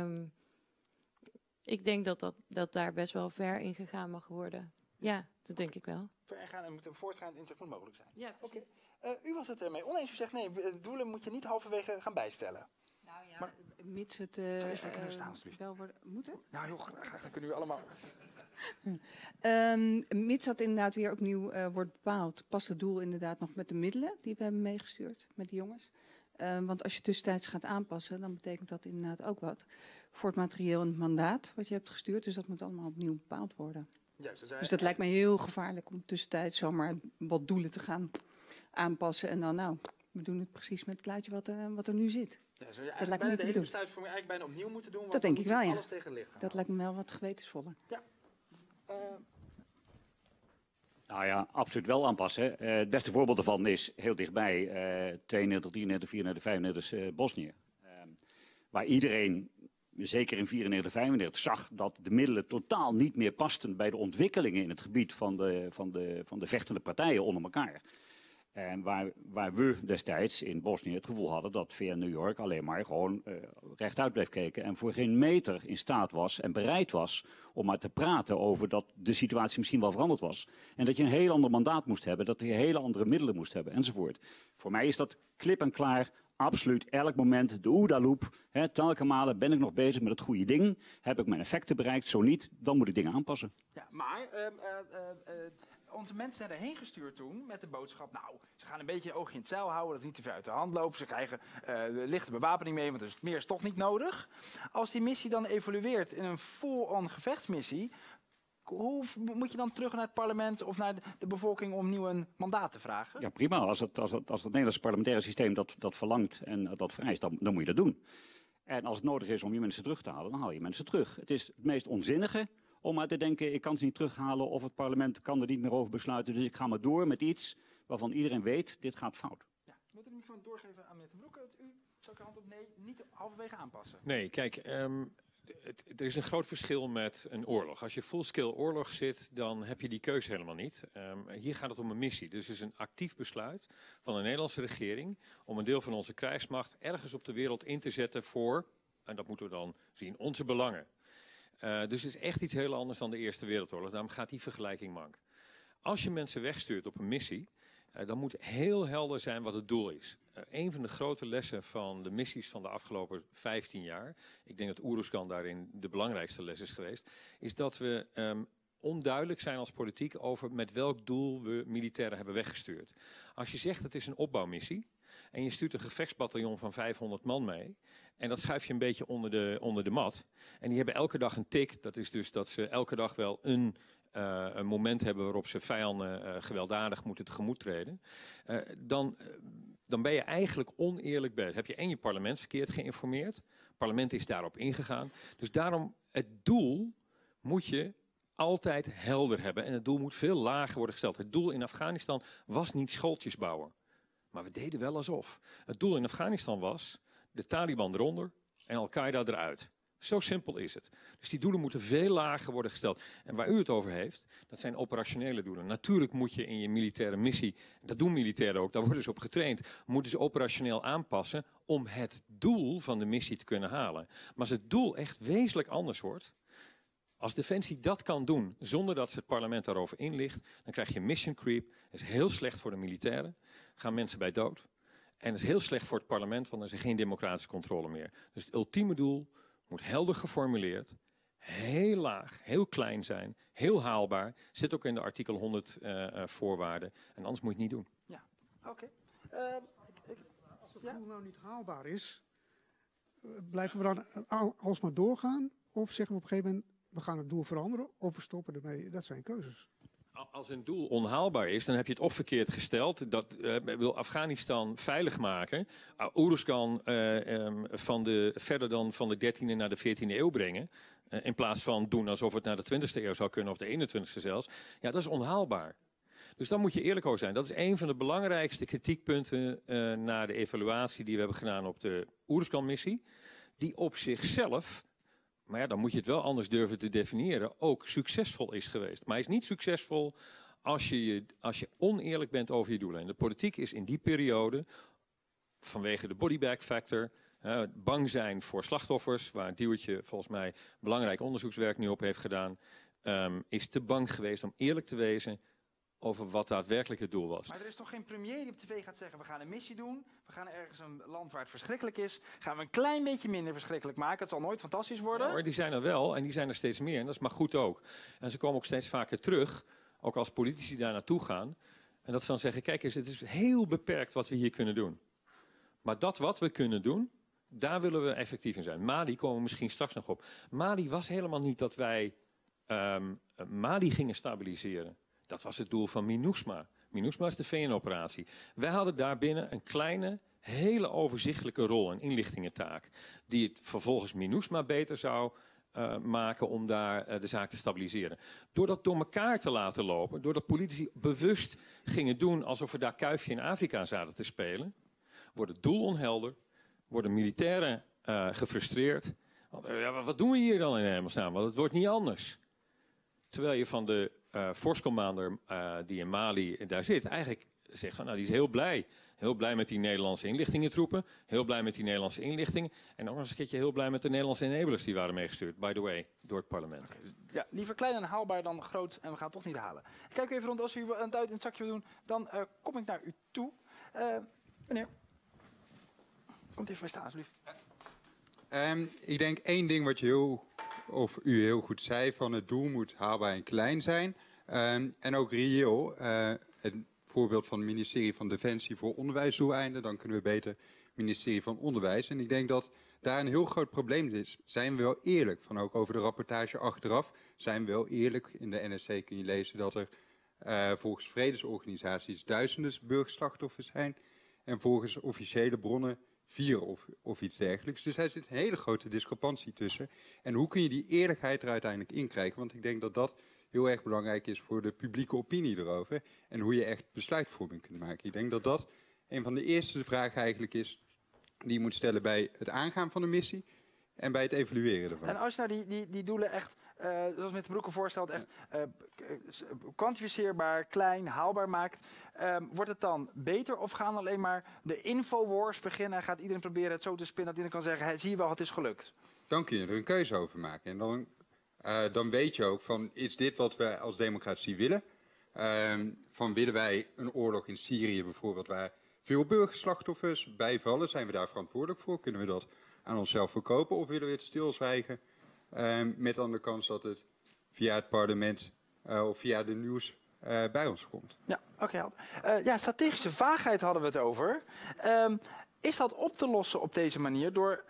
ik denk dat daar best wel ver in gegaan mag worden. Ja, dat denk ik wel. Ver ingaan en moet een voortgaand inzet moet mogelijk zijn. Ja, precies. U was het ermee oneens. U zegt nee, doelen moet je niet halverwege gaan bijstellen. Nou ja, maar, mits het wel worden... Moet het? Nou heel graag, dan kunnen u allemaal... Mits dat inderdaad weer opnieuw wordt bepaald, past het doel inderdaad nog met de middelen die we hebben meegestuurd met de jongens. Want als je tussentijds gaat aanpassen, dan betekent dat inderdaad ook wat voor het materieel en het mandaat wat je hebt gestuurd. Dus dat moet allemaal opnieuw bepaald worden. Juist, dus dat lijkt me heel gevaarlijk om tussentijds zomaar wat doelen te gaan aanpassen. En dan, we doen het precies met het plaatje wat er nu zit. Ja, zou je dat lijkt me niet de te hele doen. besluitvorming eigenlijk bijna opnieuw moeten doen? Dat denk ik wel, ja. Alles tegen licht gaan dat lijkt me wel wat gewetensvoller. Ja. Nou ja, absoluut wel aanpassen. Het beste voorbeeld daarvan is heel dichtbij 92, 93, 94, 95 Bosnië. Waar iedereen, zeker in 94, 95, zag dat de middelen totaal niet meer pasten bij de ontwikkelingen in het gebied van de vechtende partijen onder elkaar. En waar we destijds in Bosnië het gevoel hadden dat VN New York alleen maar gewoon rechtuit bleef kijken en voor geen meter in staat was en bereid was om maar te praten over dat de situatie misschien wel veranderd was. En dat je een heel ander mandaat moest hebben, dat je hele andere middelen moest hebben enzovoort. Voor mij is dat klip en klaar, absoluut elk moment de OEDA-loop. Telkens malen ben ik nog bezig met het goede ding, heb ik mijn effecten bereikt, zo niet, dan moet ik dingen aanpassen. Ja, maar... onze mensen zijn erheen gestuurd toen met de boodschap... nou, ze gaan een beetje een oogje in het zeil houden... dat niet te ver uit de hand lopen. Ze krijgen lichte bewapening mee, want meer is toch niet nodig. Als die missie dan evolueert in een full-on gevechtsmissie... hoe moet je dan terug naar het parlement of naar de bevolking... om nieuw een mandaat te vragen? Ja, prima. Als het Nederlandse parlementaire systeem dat verlangt en dat vereist... dan moet je dat doen. En als het nodig is om je mensen terug te halen, dan haal je mensen terug. Het is het meest onzinnige... om maar te denken, ik kan ze niet terughalen of het parlement kan er niet meer over besluiten. Dus ik ga maar door met iets waarvan iedereen weet, dit gaat fout. Ja, ik wil de microfoon doorgeven aan meneer Ten Broeke. U zou ik hand op nee, niet halverwege aanpassen. Nee, kijk, er is een groot verschil met een oorlog. Als je full-scale oorlog zit, dan heb je die keuze helemaal niet. Hier gaat het om een missie. Dus het is een actief besluit van de Nederlandse regering om een deel van onze krijgsmacht ergens op de wereld in te zetten voor, en dat moeten we dan zien, onze belangen. Dus het is echt iets heel anders dan de Eerste Wereldoorlog. Daarom gaat die vergelijking mank. Als je mensen wegstuurt op een missie, dan moet heel helder zijn wat het doel is. Een van de grote lessen van de missies van de afgelopen 15 jaar... ik denk dat Oeruzgan daarin de belangrijkste les is geweest... is dat we onduidelijk zijn als politiek over met welk doel we militairen hebben weggestuurd. Als je zegt het is een opbouwmissie... en je stuurt een gevechtsbataljon van 500 man mee... en dat schuif je een beetje onder de mat. En die hebben elke dag een tik. Dat is dus dat ze elke dag wel een moment hebben... waarop ze vijanden gewelddadig moeten tegemoet treden. Dan ben je eigenlijk oneerlijk bezig. Heb je en je parlement verkeerd geïnformeerd. Het parlement is daarop ingegaan. Dus daarom, het doel moet je altijd helder hebben. En het doel moet veel lager worden gesteld. Het doel in Afghanistan was niet schooltjes bouwen. Maar we deden wel alsof. Het doel in Afghanistan was de Taliban eronder en Al-Qaeda eruit. Zo simpel is het. Dus die doelen moeten veel lager worden gesteld. En waar u het over heeft, dat zijn operationele doelen. Natuurlijk moet je in je militaire missie, dat doen militairen ook, daar worden ze op getraind, moeten ze operationeel aanpassen om het doel van de missie te kunnen halen. Maar als het doel echt wezenlijk anders wordt, als Defensie dat kan doen zonder dat het parlement daarover inlicht, dan krijg je mission creep. Dat is heel slecht voor de militairen. Gaan mensen bij dood. En dat is heel slecht voor het parlement, want er is geen democratische controle meer. Dus het ultieme doel moet helder geformuleerd, heel laag, heel klein zijn, heel haalbaar. Zit ook in de artikel 100 voorwaarden. En anders moet je het niet doen. Ja, oké. Als het doel nou niet haalbaar is, blijven we dan alsmaar doorgaan? Of zeggen we op een gegeven moment, we gaan het doel veranderen of we stoppen ermee? Dat zijn keuzes. Als een doel onhaalbaar is, dan heb je het of verkeerd gesteld. Dat wil Afghanistan veilig maken. Uruzgan verder dan van de 13e naar de 14e eeuw brengen. In plaats van doen alsof het naar de 20e eeuw zou kunnen of de 21e zelfs. Ja, dat is onhaalbaar. Dus dan moet je eerlijk over zijn. Dat is een van de belangrijkste kritiekpunten na de evaluatie die we hebben gedaan op de Uruzgan-missie. Die op zichzelf, maar ja, dan moet je het wel anders durven te definiëren, ook succesvol is geweest. Maar hij is niet succesvol als je oneerlijk bent over je doelen. En de politiek is in die periode, vanwege de bodybag factor, bang zijn voor slachtoffers, waar Diewertje volgens mij belangrijk onderzoekswerk nu op heeft gedaan, is te bang geweest om eerlijk te wezen over wat daadwerkelijk het doel was. Maar er is toch geen premier die op tv gaat zeggen, we gaan een missie doen, we gaan ergens een land waar het verschrikkelijk is, gaan we een klein beetje minder verschrikkelijk maken, het zal nooit fantastisch worden. Ja, hoor, die zijn er wel en die zijn er steeds meer en dat is maar goed ook. En ze komen ook steeds vaker terug, ook als politici daar naartoe gaan. En dat ze dan zeggen, kijk eens, het is heel beperkt wat we hier kunnen doen. Maar dat wat we kunnen doen, daar willen we effectief in zijn. Mali komen we misschien straks nog op. Mali was helemaal niet dat wij Mali gingen stabiliseren. Dat was het doel van MINUSMA. MINUSMA is de VN-operatie. Wij hadden daarbinnen een kleine, hele overzichtelijke rol, een inlichtingentaak. Die het vervolgens MINUSMA beter zou maken om daar de zaak te stabiliseren. Door dat door elkaar te laten lopen, doordat politici bewust gingen doen alsof we daar kuifje in Afrika zaten te spelen, wordt het doel onhelder, worden militairen gefrustreerd. Wat doen we hier dan in hemelsnaam? Want het wordt niet anders. Terwijl je van de Force Commander die in Mali daar zit, eigenlijk zegt van, nou, die is heel blij. Heel blij met die Nederlandse inlichtingentroepen. Heel blij met die Nederlandse inlichting. En ook nog eens een keertje heel blij met de Nederlandse enablers die waren meegestuurd, by the way, door het parlement. Ja, liever klein en haalbaar dan groot en we gaan het toch niet halen. Ik kijk even rond, als u een duit in het zakje wil doen, dan kom ik naar u toe. Meneer, komt even bij staan, alsjeblieft. Ik denk één ding wat u heel goed zei, van het doel moet haalbaar en klein zijn. En ook reëel. Het voorbeeld van het ministerie van Defensie voor onderwijsdoeleinden, dan kunnen we beter het ministerie van Onderwijs. En ik denk dat daar een heel groot probleem is. Zijn we wel eerlijk? Van ook over de rapportage achteraf. Zijn we wel eerlijk? In de NRC kun je lezen dat er volgens vredesorganisaties duizenden burgerslachtoffers zijn. En volgens officiële bronnen 4 of iets dergelijks. Dus er zit een hele grote discrepantie tussen. En hoe kun je die eerlijkheid er uiteindelijk in krijgen? Want ik denk dat dat heel erg belangrijk is voor de publieke opinie erover. En hoe je echt besluitvorming kunt maken. Ik denk dat dat een van de eerste vragen eigenlijk is die je moet stellen bij het aangaan van de missie en bij het evalueren ervan. En als je nou die doelen echt, zoals met de Broeke voorstelt, echt kwantificeerbaar, klein, haalbaar maakt, wordt het dan beter of gaan alleen maar de infowars beginnen en gaat iedereen proberen het zo te spinnen dat iedereen kan zeggen, zie je wel, het is gelukt? Dan kun je er een keuze over maken. En dan weet je ook van, is dit wat we als democratie willen? Van willen wij een oorlog in Syrië bijvoorbeeld waar veel burgerslachtoffers bijvallen? Zijn we daar verantwoordelijk voor? Kunnen we dat aan onszelf verkopen? Of willen we het stilzwijgen met dan de kans dat het via het parlement of via de nieuws bij ons komt? Ja, oké. Ja, strategische vaagheid hadden we het over. Is dat op te lossen op deze manier door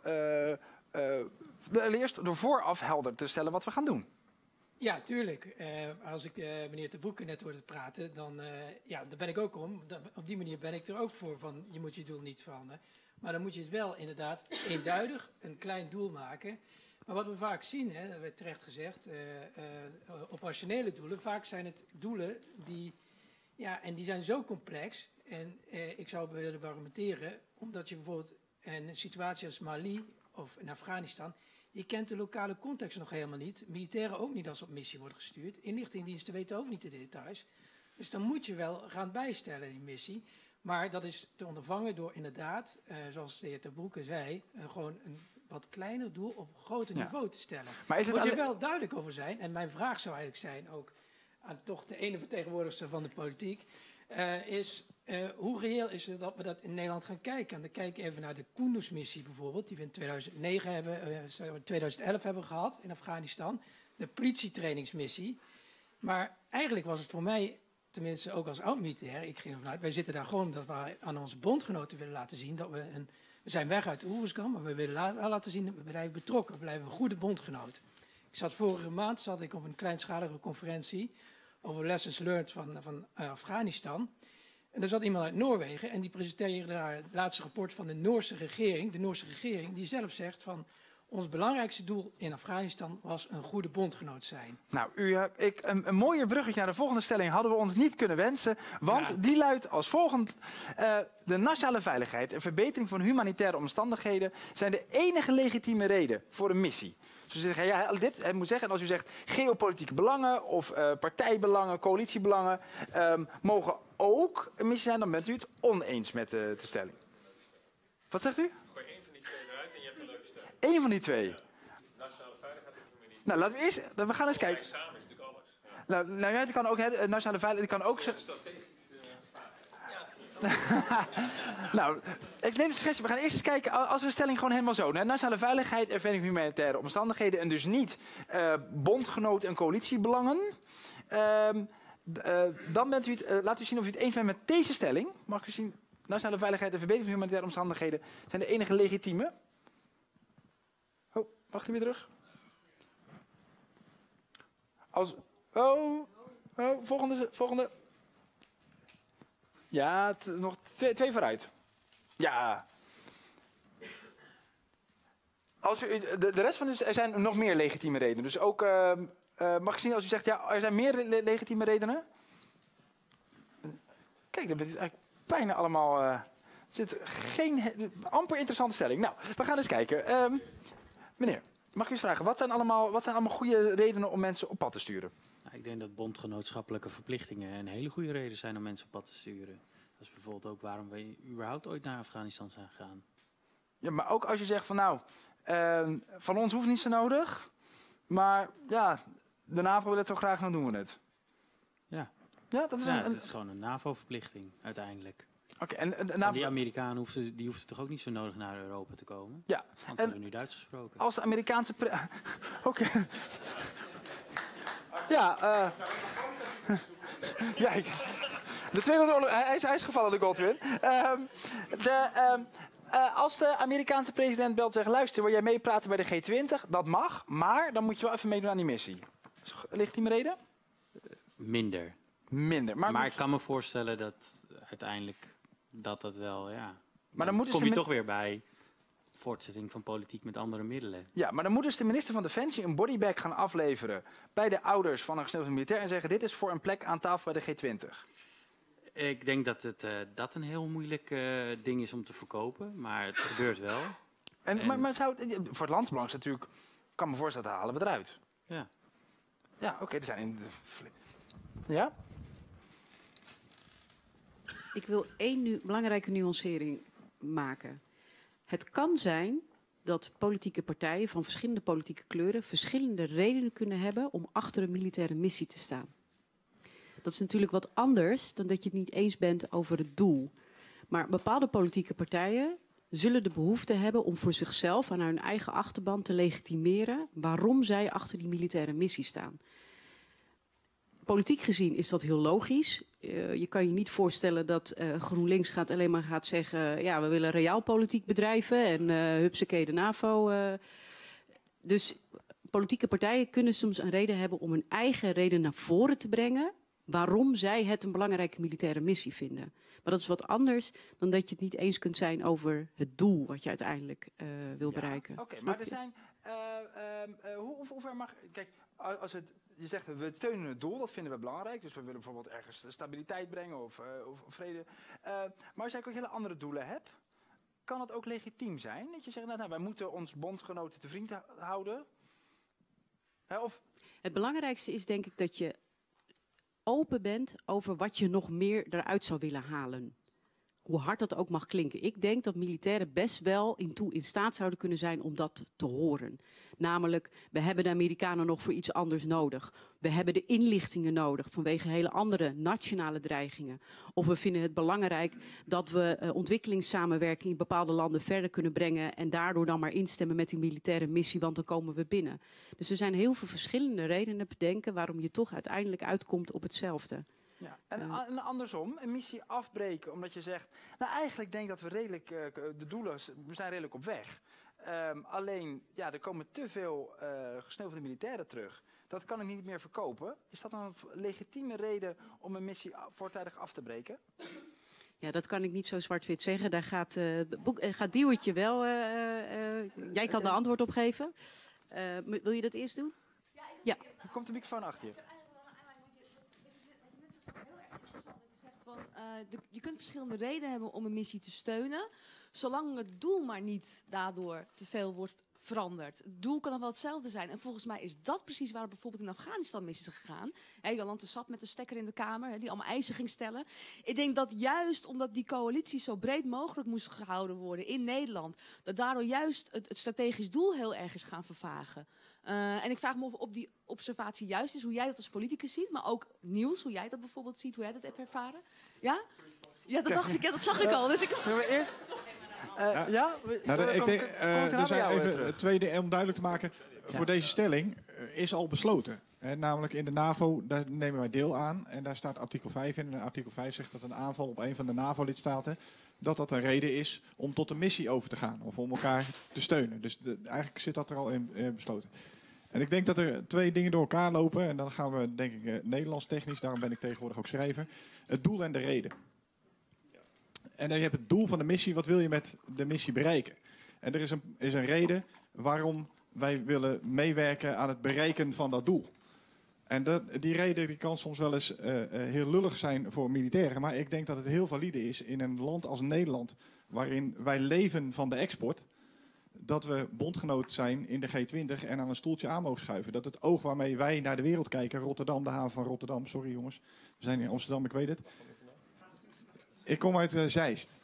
eerst door vooraf helder te stellen wat we gaan doen? Ja, tuurlijk. Als ik meneer Ter Broeke net hoorde praten, dan daar ben ik ook om. Op die manier ben ik er ook voor van, je moet je doel niet veranderen. Maar dan moet je het wel inderdaad eenduidig een klein doel maken. Maar wat we vaak zien, dat werd terecht gezegd, operationele doelen, vaak zijn het doelen die zijn zo complex. En ik zou willen argumenteren, omdat je bijvoorbeeld een situatie als Mali of in Afghanistan, je kent de lokale context nog helemaal niet. Militairen ook niet als ze op missie worden gestuurd. Inlichtingendiensten weten ook niet de details. Dus dan moet je wel gaan bijstellen, die missie. Maar dat is te ondervangen door inderdaad, zoals de heer Ter Broeke zei, gewoon een wat kleiner doel op groter niveau te stellen. Maar moet je wel duidelijk over zijn. En mijn vraag zou eigenlijk zijn, ook aan toch de ene vertegenwoordigster van de politiek, is hoe reëel is het dat we dat in Nederland gaan kijken? En dan kijk ik even naar de Kunduz-missie bijvoorbeeld, die we in 2011 hebben gehad in Afghanistan. De politietrainingsmissie. Maar eigenlijk was het voor mij, tenminste ook als oud-militair, ik ging ervan uit, wij zitten daar gewoon omdat we aan onze bondgenoten willen laten zien dat we zijn weg uit Uruzgan, maar we willen laten zien dat we blijven betrokken, we blijven een goede bondgenoot. Vorige maand zat ik op een kleinschalige conferentie over lessons learned van Afghanistan. En er zat iemand uit Noorwegen en die presenteerde daar het laatste rapport van de Noorse regering. De Noorse regering die zelf zegt van ons belangrijkste doel in Afghanistan was een goede bondgenoot zijn. Nou, een mooie bruggetje naar de volgende stelling hadden we ons niet kunnen wensen. Want die luidt als volgt. De nationale veiligheid en verbetering van humanitaire omstandigheden zijn de enige legitieme reden voor een missie. Dus zeggen, ja, dit moet zeggen, en als u zegt geopolitieke belangen of partijbelangen, coalitiebelangen, mogen ook een missie zijn, dan bent u het oneens met de stelling. Wat zegt u? Gooi één van die twee eruit en je hebt een leuke stelling. Eén van die twee. Ja. Nationale veiligheid hoeven we niet. Nou, laten we eerst, we gaan eens kijken. Samen is natuurlijk alles. Ja. Nou ja, het kan ook, nationale veiligheid, het kan ook... Nou, ik neem de suggestie, we gaan eerst eens kijken, als we de stelling gewoon helemaal zo. Nationale veiligheid en verdediging van humanitaire omstandigheden en dus niet bondgenoot en coalitiebelangen. Dan bent u het, laten we zien of u het eens bent met deze stelling. Mag u zien, nationale veiligheid en verbetering van humanitaire omstandigheden zijn de enige legitieme. Oh, wacht u weer terug. Volgende. Ja, nog twee vooruit. Ja. Als u, de rest van er zijn nog meer legitieme redenen. Dus ook, mag ik zien als u zegt, ja, er zijn meer legitieme redenen? Kijk, dat is eigenlijk bijna allemaal... er zit geen amper interessante stelling. Nou, we gaan eens kijken. Meneer, mag ik u eens vragen, wat zijn allemaal goede redenen om mensen op pad te sturen? Nou, ik denk dat bondgenootschappelijke verplichtingen een hele goede reden zijn om mensen op pad te sturen. Dat is bijvoorbeeld ook waarom we überhaupt ooit naar Afghanistan zijn gegaan. Ja, maar ook als je zegt van nou, van ons hoeft niet zo nodig. Maar ja, de NAVO wil het zo graag, dan doen we het. Ja, ja dat is, het is gewoon een NAVO-verplichting uiteindelijk. Oké, en die Amerikanen hoefden toch ook niet zo nodig naar Europa te komen? Ja. Want hebben we nu Duits gesproken. Als de Amerikaanse... Oké. Ja, ja, de Tweede Wereldoorlog, hij is gevallen, de Godwin. Als de Amerikaanse president belt en zegt, luister, wil jij meepraten bij de G20? Dat mag, maar dan moet je wel even meedoen aan die missie. Legitieme reden? Minder. Maar ik kan me voorstellen dat uiteindelijk dat wel, ja... Maar dan kom je toch weer bij voortzetting van politiek met andere middelen. Ja, maar dan moet dus de minister van Defensie een bodybag gaan afleveren bij de ouders van een gesneuvelde militair en zeggen, dit is voor een plek aan tafel bij de G20. Ik denk dat dat een heel moeilijk ding is om te verkopen, maar het gebeurt wel. Maar voor het landsbelang is het natuurlijk, kan me voorstellen, dat halen we eruit. Ja. Ja, oké, er zijn... Ja? Ik wil één belangrijke nuancering maken. Het kan zijn dat politieke partijen van verschillende politieke kleuren verschillende redenen kunnen hebben om achter een militaire missie te staan. Dat is natuurlijk wat anders dan dat je het niet eens bent over het doel. Maar bepaalde politieke partijen zullen de behoefte hebben om voor zichzelf aan hun eigen achterban te legitimeren waarom zij achter die militaire missie staan. Politiek gezien is dat heel logisch. Je kan je niet voorstellen dat GroenLinks alleen maar gaat zeggen, ja, we willen realpolitiek bedrijven en hupsakee de NAVO. Dus politieke partijen kunnen soms een reden hebben om hun eigen reden naar voren te brengen waarom zij het een belangrijke militaire missie vinden. Maar dat is wat anders dan dat je het niet eens kunt zijn over het doel wat je uiteindelijk wil bereiken. Oké, maar er zijn... hoe ver mag... Kijk, als je zegt, we steunen het doel, dat vinden we belangrijk. Dus we willen bijvoorbeeld ergens stabiliteit brengen of vrede. Maar als je ook hele andere doelen hebt, kan het ook legitiem zijn? Dat je zegt, nou, wij moeten ons bondgenoten te vriend houden. Of... Het belangrijkste is denk ik dat je open bent over wat je nog meer eruit zou willen halen. Hoe hard dat ook mag klinken. Ik denk dat militairen best wel in staat zouden kunnen zijn om dat te horen. Namelijk, we hebben de Amerikanen nog voor iets anders nodig. We hebben de inlichtingen nodig vanwege hele andere nationale dreigingen. Of we vinden het belangrijk dat we ontwikkelingssamenwerking in bepaalde landen verder kunnen brengen en daardoor dan maar instemmen met die militaire missie, want dan komen we binnen. Dus er zijn heel veel verschillende redenen te bedenken waarom je toch uiteindelijk uitkomt op hetzelfde. Ja. En andersom, een missie afbreken omdat je zegt, nou eigenlijk denk ik dat we redelijk, de doelen, we zijn redelijk op weg. Alleen, ja, er komen te veel gesneuvelde militairen terug. dat kan ik niet meer verkopen. Is dat een legitieme reden om een missie voortijdig af te breken? Ja, dat kan ik niet zo zwart-wit zeggen. Daar gaat Diewertje wel... jij kan de antwoord op geven. Wil je dat eerst doen? Ja. Er komt de microfoon achter je. Je kunt verschillende redenen hebben om een missie te steunen, zolang het doel maar niet daardoor te veel wordt veranderd. Het doel kan dan wel hetzelfde zijn. En volgens mij is dat precies waar het bijvoorbeeld in Afghanistan mis is gegaan. Jolante zat met de stekker in de Kamer, die allemaal eisen ging stellen. Ik denk dat juist omdat die coalitie zo breed mogelijk moest gehouden worden in Nederland, dat daardoor juist het strategisch doel heel erg is gaan vervagen. En ik vraag me of die observatie juist is, hoe jij dat als politicus ziet, maar ook Niels, hoe jij dat bijvoorbeeld ziet, hoe jij dat hebt ervaren. Ja? Ja, dat dacht ik, ja, dat zag ik al. Dus ik... Eerst... Er zijn even twee dingen om duidelijk te maken. Voor deze stelling is al besloten. Namelijk in de NAVO, daar nemen wij deel aan. En daar staat artikel 5 in. En artikel 5 zegt dat een aanval op een van de NAVO-lidstaten, dat een reden is om tot een missie over te gaan. Of om elkaar te steunen. Dus eigenlijk zit dat er al in besloten. En ik denk dat er twee dingen door elkaar lopen. En dan gaan we, denk ik, Nederlands technisch. Daarom ben ik tegenwoordig ook schrijver. Het doel en de reden. En dan heb je het doel van de missie. Wat wil je met de missie bereiken? En er is een reden waarom wij willen meewerken aan het bereiken van dat doel. En die reden die kan soms wel eens heel lullig zijn voor militairen. Maar ik denk dat het heel valide is in een land als Nederland, waarin wij leven van de export, dat we bondgenoot zijn in de G20 en aan een stoeltje aan mogen schuiven. Dat het oog waarmee wij naar de wereld kijken, Rotterdam, de haven van Rotterdam. Sorry jongens, we zijn in Amsterdam, ik weet het. Ik kom uit Zeist.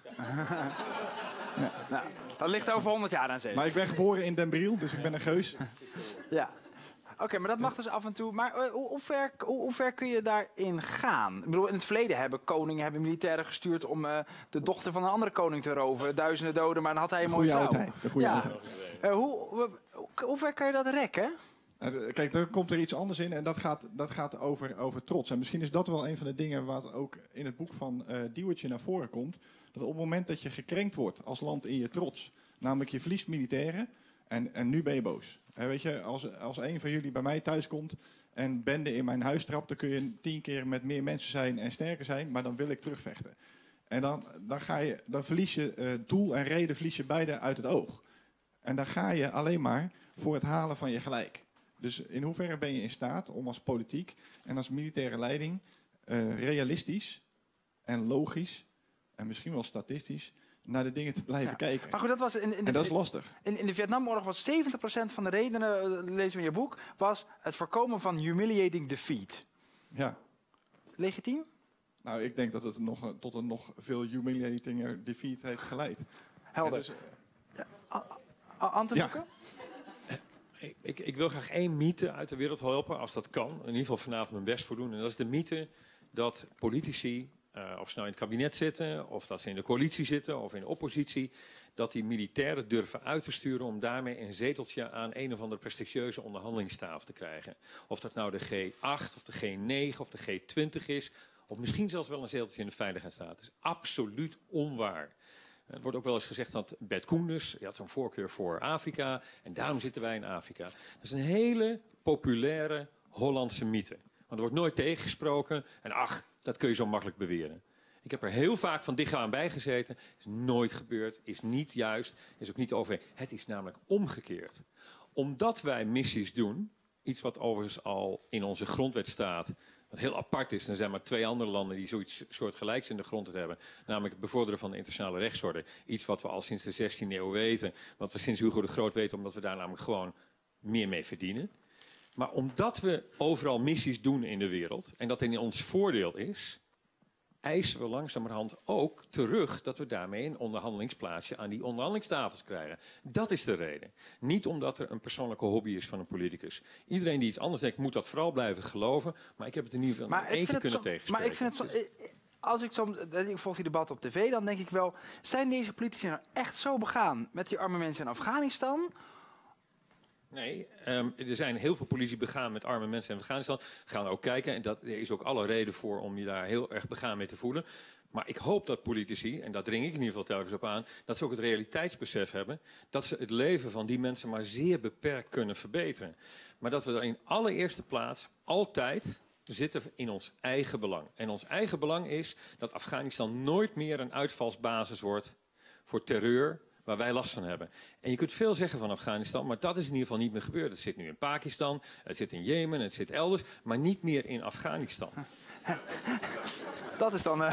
Nou, dat ligt over 100 jaar aan zee. Maar ik ben geboren in Den Briel, dus ik ben een geus. Ja. Oké, maar dat mag dus af en toe. Maar hoe ver kun je daarin gaan? Ik bedoel, in het verleden hebben koningen militairen gestuurd om de dochter van een andere koning te roven. Duizenden doden, maar dan had hij een mooie vrouw. De goede oude tijd. Hoe ver kan je dat rekken? Kijk, er komt er iets anders in en dat gaat over trots. En misschien is dat wel een van de dingen wat ook in het boek van Diewertje naar voren komt. Dat op het moment dat je gekrenkt wordt als land in je trots, namelijk je verliest militairen en nu ben je boos. Weet je, als een van jullie bij mij thuis komt en bende in mijn huis trapt, dan kun je 10 keer met meer mensen zijn en sterker zijn, maar dan wil ik terugvechten. En dan verlies je doel en reden verlies je beide uit het oog. En dan ga je alleen maar voor het halen van je gelijk. Dus in hoeverre ben je in staat om als politiek en als militaire leiding realistisch en logisch en misschien wel statistisch naar de dingen te blijven kijken. Maar goed, dat was en dat is lastig. In de Vietnamoorlog was 70% van de redenen, lezen we in je boek, was het voorkomen van humiliating defeat. Ja. Legitiem? Nou, ik denk dat het tot een nog veel humiliatinger defeat heeft geleid. Helder. Dus, Anton? Ik wil graag 1 mythe uit de wereld helpen, als dat kan. In ieder geval vanavond mijn best voor doen. En dat is de mythe dat politici, of ze nou in het kabinet zitten, of dat ze in de coalitie zitten, of in de oppositie, dat die militairen durven uit te sturen om daarmee een zeteltje aan een of andere prestigieuze onderhandelingstafel te krijgen. Of dat nou de G8, of de G9, of de G20 is, of misschien zelfs wel een zeteltje in de Veiligheidsraad. Dat is absoluut onwaar. Het wordt ook wel eens gezegd dat Bert Koenders, die had zo'n voorkeur voor Afrika en daarom zitten wij in Afrika. Dat is een hele populaire Hollandse mythe. Want er wordt nooit tegengesproken en ach, dat kun je zo makkelijk beweren. Ik heb er heel vaak van dichtgaan bij gezeten. Is nooit gebeurd, is niet juist, is ook niet over. Het is namelijk omgekeerd. Omdat wij missies doen, iets wat overigens al in onze grondwet staat, wat heel apart is. Er zijn maar 2 andere landen die zoiets soortgelijks in de grondwet hebben. Namelijk het bevorderen van de internationale rechtsorde. Iets wat we al sinds de 16e eeuw weten. Wat we sinds Hugo de Groot weten, omdat we daar namelijk gewoon meer mee verdienen. Maar omdat we overal missies doen in de wereld, en dat in ons voordeel is, eisen we langzamerhand ook terug dat we daarmee een onderhandelingsplaatsje aan die onderhandelingstafels krijgen. Dat is de reden. Niet omdat er een persoonlijke hobby is van een politicus. Iedereen die iets anders denkt, moet dat vooral blijven geloven. Maar ik heb het in ieder geval één keer kunnen tegenspreken. Maar ik vind het als ik volg die debat op tv, dan denk ik wel, zijn deze politici nou echt zo begaan met die arme mensen in Afghanistan? Nee, er zijn heel veel politie begaan met arme mensen in Afghanistan. Gaan we ook kijken en dat er is ook alle reden voor om je daar heel erg begaan mee te voelen. Maar ik hoop dat politici, en daar dring ik in ieder geval telkens op aan, dat ze ook het realiteitsbesef hebben dat ze het leven van die mensen maar zeer beperkt kunnen verbeteren. Maar dat we er in allereerste plaats altijd zitten in ons eigen belang. En ons eigen belang is dat Afghanistan nooit meer een uitvalsbasis wordt voor terreur, waar wij last van hebben. En je kunt veel zeggen van Afghanistan, maar dat is in ieder geval niet meer gebeurd. Het zit nu in Pakistan, het zit in Jemen, het zit elders, maar niet meer in Afghanistan. Dat is dan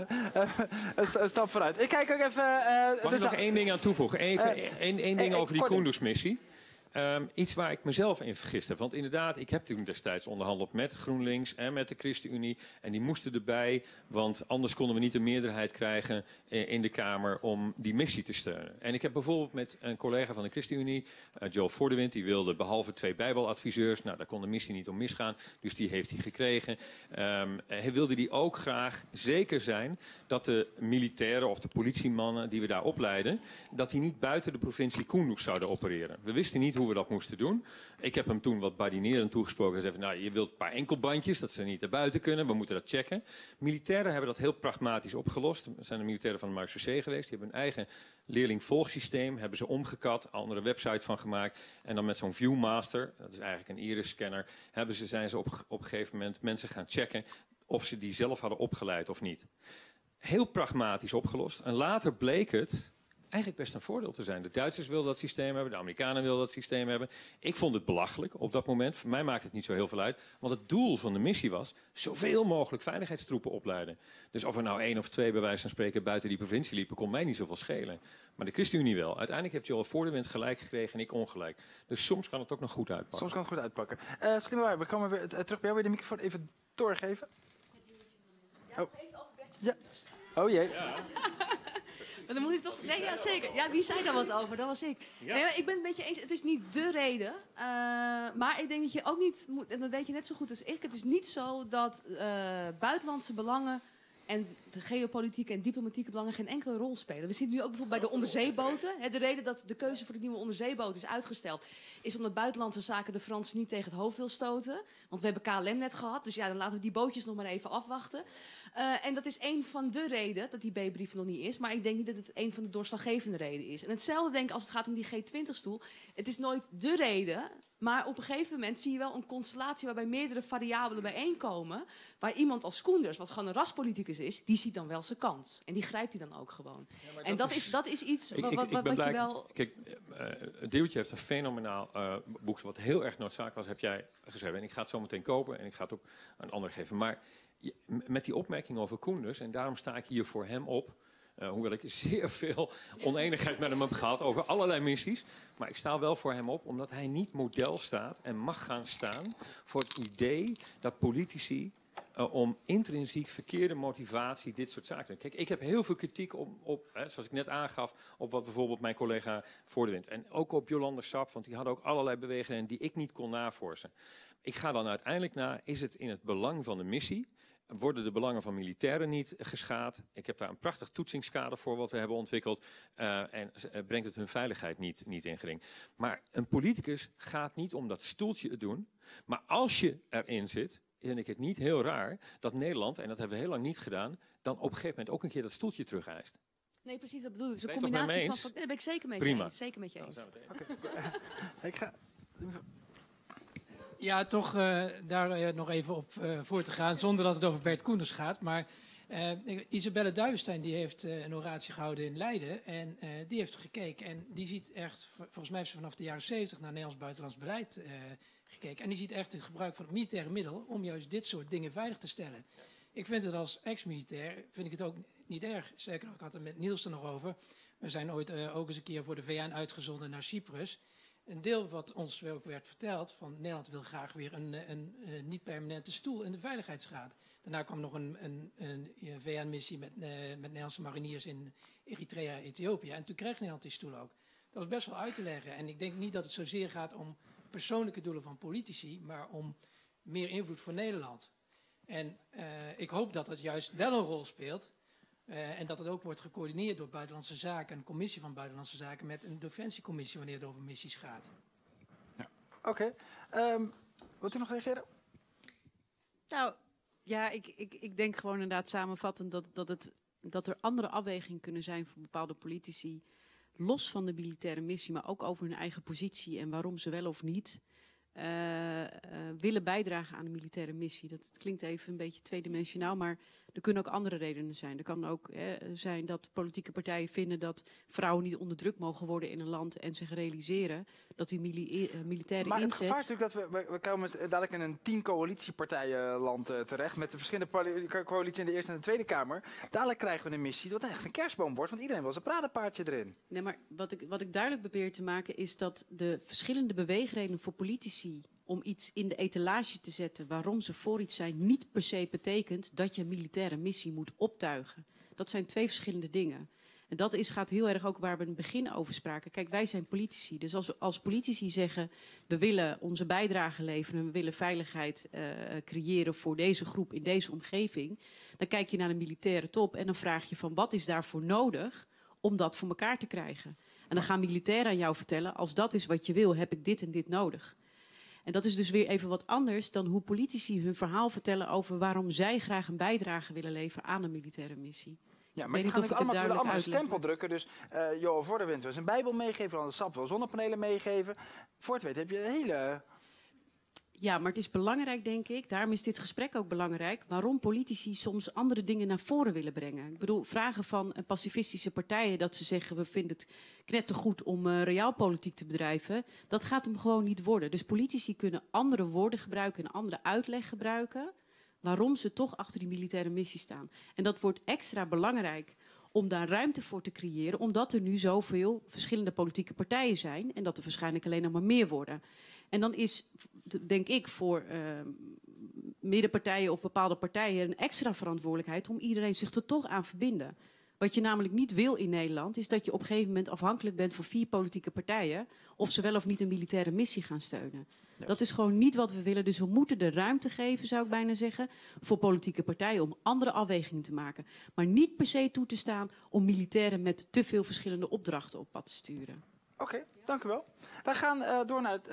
een stap vooruit. Ik kijk ook even... Mag ik nog één ding aan toevoegen? Eén ding over die Kunduz-missie. Iets waar ik mezelf in vergist heb. Want inderdaad, ik heb toen destijds onderhandeld met GroenLinks en met de ChristenUnie. En die moesten erbij, want anders konden we niet een meerderheid krijgen in de Kamer om die missie te steunen. En ik heb bijvoorbeeld met een collega van de ChristenUnie, Joel Voordewind, die wilde behalve 2 bijbeladviseurs, nou daar kon de missie niet om misgaan, dus die heeft hij gekregen. Hij wilde die ook graag zeker zijn dat de militairen of de politiemannen die we daar opleiden, dat die niet buiten de provincie Kunduz zouden opereren. We wisten niet hoe we dat moesten doen. Ik heb hem toen wat badinerend toegesproken en zei van, nou, je wilt een paar enkelbandjes, dat ze niet naar buiten kunnen, we moeten dat checken. Militairen hebben dat heel pragmatisch opgelost. Er zijn de militairen van de Marseillais geweest, die hebben hun eigen leerling-volgsysteem, hebben ze omgekat, andere website van gemaakt en dan met zo'n Viewmaster, dat is eigenlijk een iris-scanner, zijn ze op een gegeven moment mensen gaan checken of ze die zelf hadden opgeleid of niet. Heel pragmatisch opgelost. En later bleek het eigenlijk best een voordeel te zijn. De Duitsers wilden dat systeem hebben, de Amerikanen wilden dat systeem hebben. Ik vond het belachelijk op dat moment. Voor mij maakt het niet zo heel veel uit. Want het doel van de missie was zoveel mogelijk veiligheidstroepen opleiden. Dus of er nou 1 of 2 bij wijze van spreken buiten die provincie liepen, kon mij niet zoveel schelen. Maar de ChristenUnie wel. Uiteindelijk heeft Joel Voordewind gelijk gekregen en ik ongelijk. Dus soms kan het ook nog goed uitpakken. Soms kan het goed uitpakken. Slimmer, we komen weer terug bij jou. Wil je de microfoon even doorgeven? Oh. Ja. Oh jee. Ja. Maar dan moet ik toch... Nee, ja, zeker. Ja, wie zei daar wat over? Dat was ik. Ja. Nee, maar ik ben het een beetje eens. Het is niet dé reden. Maar ik denk dat je ook niet moet... En dat weet je net zo goed als ik. Het is niet zo dat buitenlandse belangen en de geopolitieke en diplomatieke belangen geen enkele rol spelen. We zien nu ook bijvoorbeeld bij de onderzeeboten. De reden dat de keuze voor de nieuwe onderzeeboot is uitgesteld, is omdat buitenlandse zaken de Fransen niet tegen het hoofd wil stoten. Want we hebben KLM net gehad, dus ja, dan laten we die bootjes nog maar even afwachten. En dat is een van de redenen dat die B-brief nog niet is. Maar ik denk niet dat het een van de doorslaggevende redenen is. En hetzelfde denk ik als het gaat om die G20-stoel. Het is nooit de reden, maar op een gegeven moment zie je wel een constellatie waarbij meerdere variabelen bijeenkomen. Waar iemand als Koenders, wat gewoon een raspoliticus is, die ziet dan wel zijn kans. En die grijpt hij dan ook gewoon. Ja, en dat is iets wat je wel... Kijk, Deeltje heeft een fenomenaal boek wat heel erg noodzakelijk was, heb jij geschreven. En ik ga het zo meteen kopen en ik ga het ook aan anderen geven. Maar met die opmerking over Koenders, en daarom sta ik hier voor hem op, hoewel ik zeer veel oneenigheid met hem heb gehad over allerlei missies. Maar ik sta wel voor hem op, omdat hij niet model staat en mag gaan staan voor het idee dat politici om intrinsiek verkeerde motivatie dit soort zaken doen. Kijk, ik heb heel veel kritiek op zoals ik net aangaf, op wat bijvoorbeeld mijn collega Voordewind. En ook op Jolanda Sap, want die hadden ook allerlei bewegingen die ik niet kon navorsen. Ik ga dan uiteindelijk naar, is het in het belang van de missie? Worden de belangen van militairen niet geschaad? Ik heb daar een prachtig toetsingskader voor wat we hebben ontwikkeld. En brengt het hun veiligheid niet in gering. Maar een politicus gaat niet om dat stoeltje het doen. Maar als je erin zit, vind ik het niet heel raar dat Nederland, en dat hebben we heel lang niet gedaan, dan op een gegeven moment ook een keer dat stoeltje terugeist. Nee, precies, dat bedoel ik. Het is een combinatie van... Daar ben ik zeker mee eens. Zeker met je eens. Ik ga... Ja, toch daar nog even op voor te gaan, zonder dat het over Bert Koenders gaat. Maar Isabelle Duivenstein die heeft een oratie gehouden in Leiden en die heeft gekeken. En die ziet echt, volgens mij heeft ze vanaf de jaren 70 naar Nederlands buitenlands beleid gekeken. En die ziet echt het gebruik van het militaire middel om juist dit soort dingen veilig te stellen. Ja. Ik vind het als ex-militair, vind ik het ook niet erg. Zeker, ik had het met Niels er nog over. We zijn ooit ook eens een keer voor de VN uitgezonden naar Cyprus. Een deel wat ons ook werd verteld, van Nederland wil graag weer een niet-permanente stoel in de Veiligheidsraad. Daarna kwam nog een VN-missie met Nederlandse mariniers in Eritrea en Ethiopië. En toen kreeg Nederland die stoel ook. Dat was best wel uit te leggen. En ik denk niet dat het zozeer gaat om persoonlijke doelen van politici, maar om meer invloed voor Nederland. En ik hoop dat het juist wel een rol speelt. En dat het ook wordt gecoördineerd door Buitenlandse Zaken, een commissie van Buitenlandse Zaken met een defensiecommissie wanneer het over missies gaat. Ja. Oké. Wilt u nog reageren? Nou, ja, ik denk gewoon inderdaad samenvattend dat het dat er andere afwegingen kunnen zijn voor bepaalde politici, los van de militaire missie, maar ook over hun eigen positie en waarom ze wel of niet willen bijdragen aan de militaire missie. Dat klinkt even een beetje tweedimensionaal, maar er kunnen ook andere redenen zijn. Er kan ook zijn dat politieke partijen vinden dat vrouwen niet onderdrukt mogen worden in een land en zich realiseren dat die militaire maar inzet... Maar het gevaar is natuurlijk dat we komen dadelijk in een 10 coalitiepartijenland terecht met de verschillende coalities in de Eerste en de Tweede Kamer. Dadelijk krijgen we een missie wat echt een kerstboom wordt, want iedereen wil zijn paradepaardje erin. Nee, maar wat ik duidelijk probeer te maken is dat de verschillende beweegredenen voor politici om iets in de etalage te zetten waarom ze voor iets zijn, niet per se betekent dat je een militaire missie moet optuigen. Dat zijn twee verschillende dingen. En dat gaat heel erg ook waar we in het begin over spraken. Kijk, wij zijn politici. Dus als politici zeggen, we willen onze bijdrage leveren, we willen veiligheid creëren voor deze groep in deze omgeving, dan kijk je naar de militaire top en dan vraag je van wat is daarvoor nodig om dat voor elkaar te krijgen. En dan gaan militairen aan jou vertellen, als dat is wat je wil, heb ik dit en dit nodig. En dat is dus weer even wat anders dan hoe politici hun verhaal vertellen over waarom zij graag een bijdrage willen leveren aan een militaire missie. Ja, maar die gaan allemaal een stempel drukken. Dus joh, voor de winter een Bijbel meegeven, dan sap wel zonnepanelen meegeven. Voor het weet heb je een hele... Ja, maar het is belangrijk, denk ik, daarom is dit gesprek ook belangrijk, waarom politici soms andere dingen naar voren willen brengen. Ik bedoel, vragen van pacifistische partijen dat ze zeggen, we vinden het knettergoed om realpolitiek te bedrijven, dat gaat hem gewoon niet worden. Dus politici kunnen andere woorden gebruiken en andere uitleg gebruiken waarom ze toch achter die militaire missie staan. En dat wordt extra belangrijk om daar ruimte voor te creëren, omdat er nu zoveel verschillende politieke partijen zijn en dat er waarschijnlijk alleen nog maar meer worden. En dan is, denk ik, voor middenpartijen of bepaalde partijen een extra verantwoordelijkheid om iedereen zich er toch aan verbinden. Wat je namelijk niet wil in Nederland, is dat je op een gegeven moment afhankelijk bent van 4 politieke partijen of ze wel of niet een militaire missie gaan steunen. Ja. Dat is gewoon niet wat we willen. Dus we moeten de ruimte geven, zou ik bijna zeggen, voor politieke partijen om andere afwegingen te maken. Maar niet per se toe te staan om militairen met te veel verschillende opdrachten op pad te sturen. Oké, dank u wel. Wij gaan door naar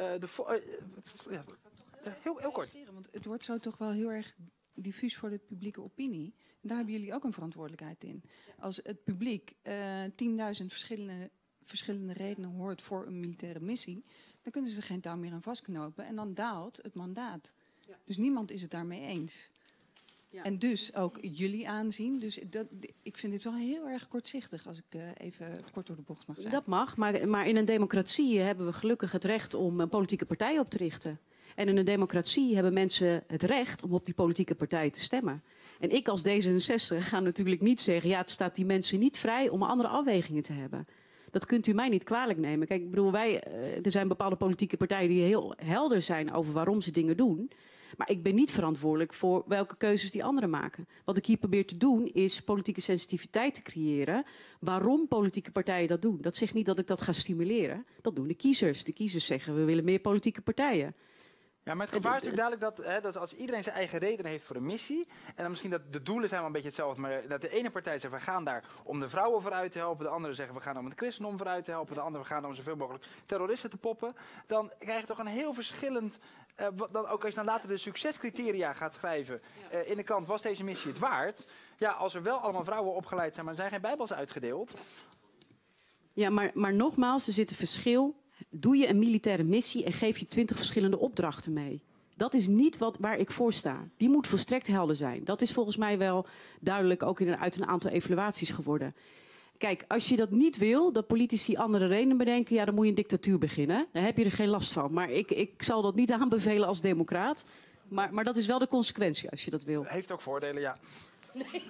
heel kort. Want het wordt zo toch wel heel erg diffuus voor de publieke opinie. Daar hebben jullie ook een verantwoordelijkheid in. Als het publiek 10.000 verschillende redenen hoort voor een militaire missie, dan kunnen ze er geen touw meer aan vastknopen en dan daalt het mandaat. Ja. Dus niemand is het daarmee eens. Ja. En dus ook jullie aanzien. Dus ik vind dit wel heel erg kortzichtig, als ik even kort door de bocht mag zijn. Dat mag, maar in een democratie hebben we gelukkig het recht om een politieke partij op te richten. En in een democratie hebben mensen het recht om op die politieke partij te stemmen. En ik als D66 ga natuurlijk niet zeggen, ja, het staat die mensen niet vrij om andere afwegingen te hebben. Dat kunt u mij niet kwalijk nemen. Kijk, ik bedoel, er zijn bepaalde politieke partijen die heel helder zijn over waarom ze dingen doen. Maar ik ben niet verantwoordelijk voor welke keuzes die anderen maken. Wat ik hier probeer te doen is politieke sensitiviteit te creëren. Waarom politieke partijen dat doen. Dat zegt niet dat ik dat ga stimuleren. Dat doen de kiezers. De kiezers zeggen we willen meer politieke partijen. Ja, maar het gevaar is natuurlijk duidelijk dat als iedereen zijn eigen reden heeft voor een missie, en dan misschien dat de doelen zijn wel een beetje hetzelfde, maar dat de ene partij zegt we gaan daar om de vrouwen vooruit te helpen, de andere zeggen we gaan om het christendom vooruit te helpen, de andere we gaan om zoveel mogelijk terroristen te poppen, dan krijg je toch een heel verschillend, dan ook als je dan later de succescriteria gaat schrijven in de krant, was deze missie het waard? Ja, als er wel allemaal vrouwen opgeleid zijn, maar er zijn geen bijbels uitgedeeld. Ja, maar nogmaals, er zit een verschil. Doe je een militaire missie en geef je 20 verschillende opdrachten mee. Dat is niet waar ik voor sta. Die moet volstrekt helder zijn. Dat is volgens mij wel duidelijk ook uit een aantal evaluaties geworden. Kijk, als je dat niet wil, dat politici andere redenen bedenken, ja, dan moet je een dictatuur beginnen. Daar heb je er geen last van. Maar ik zal dat niet aanbevelen als democraat. Maar dat is wel de consequentie als je dat wil. Heeft ook voordelen, ja. Nee.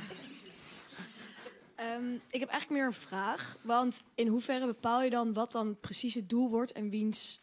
Ik heb eigenlijk meer een vraag. Want in hoeverre bepaal je dan wat dan precies het doel wordt en wiens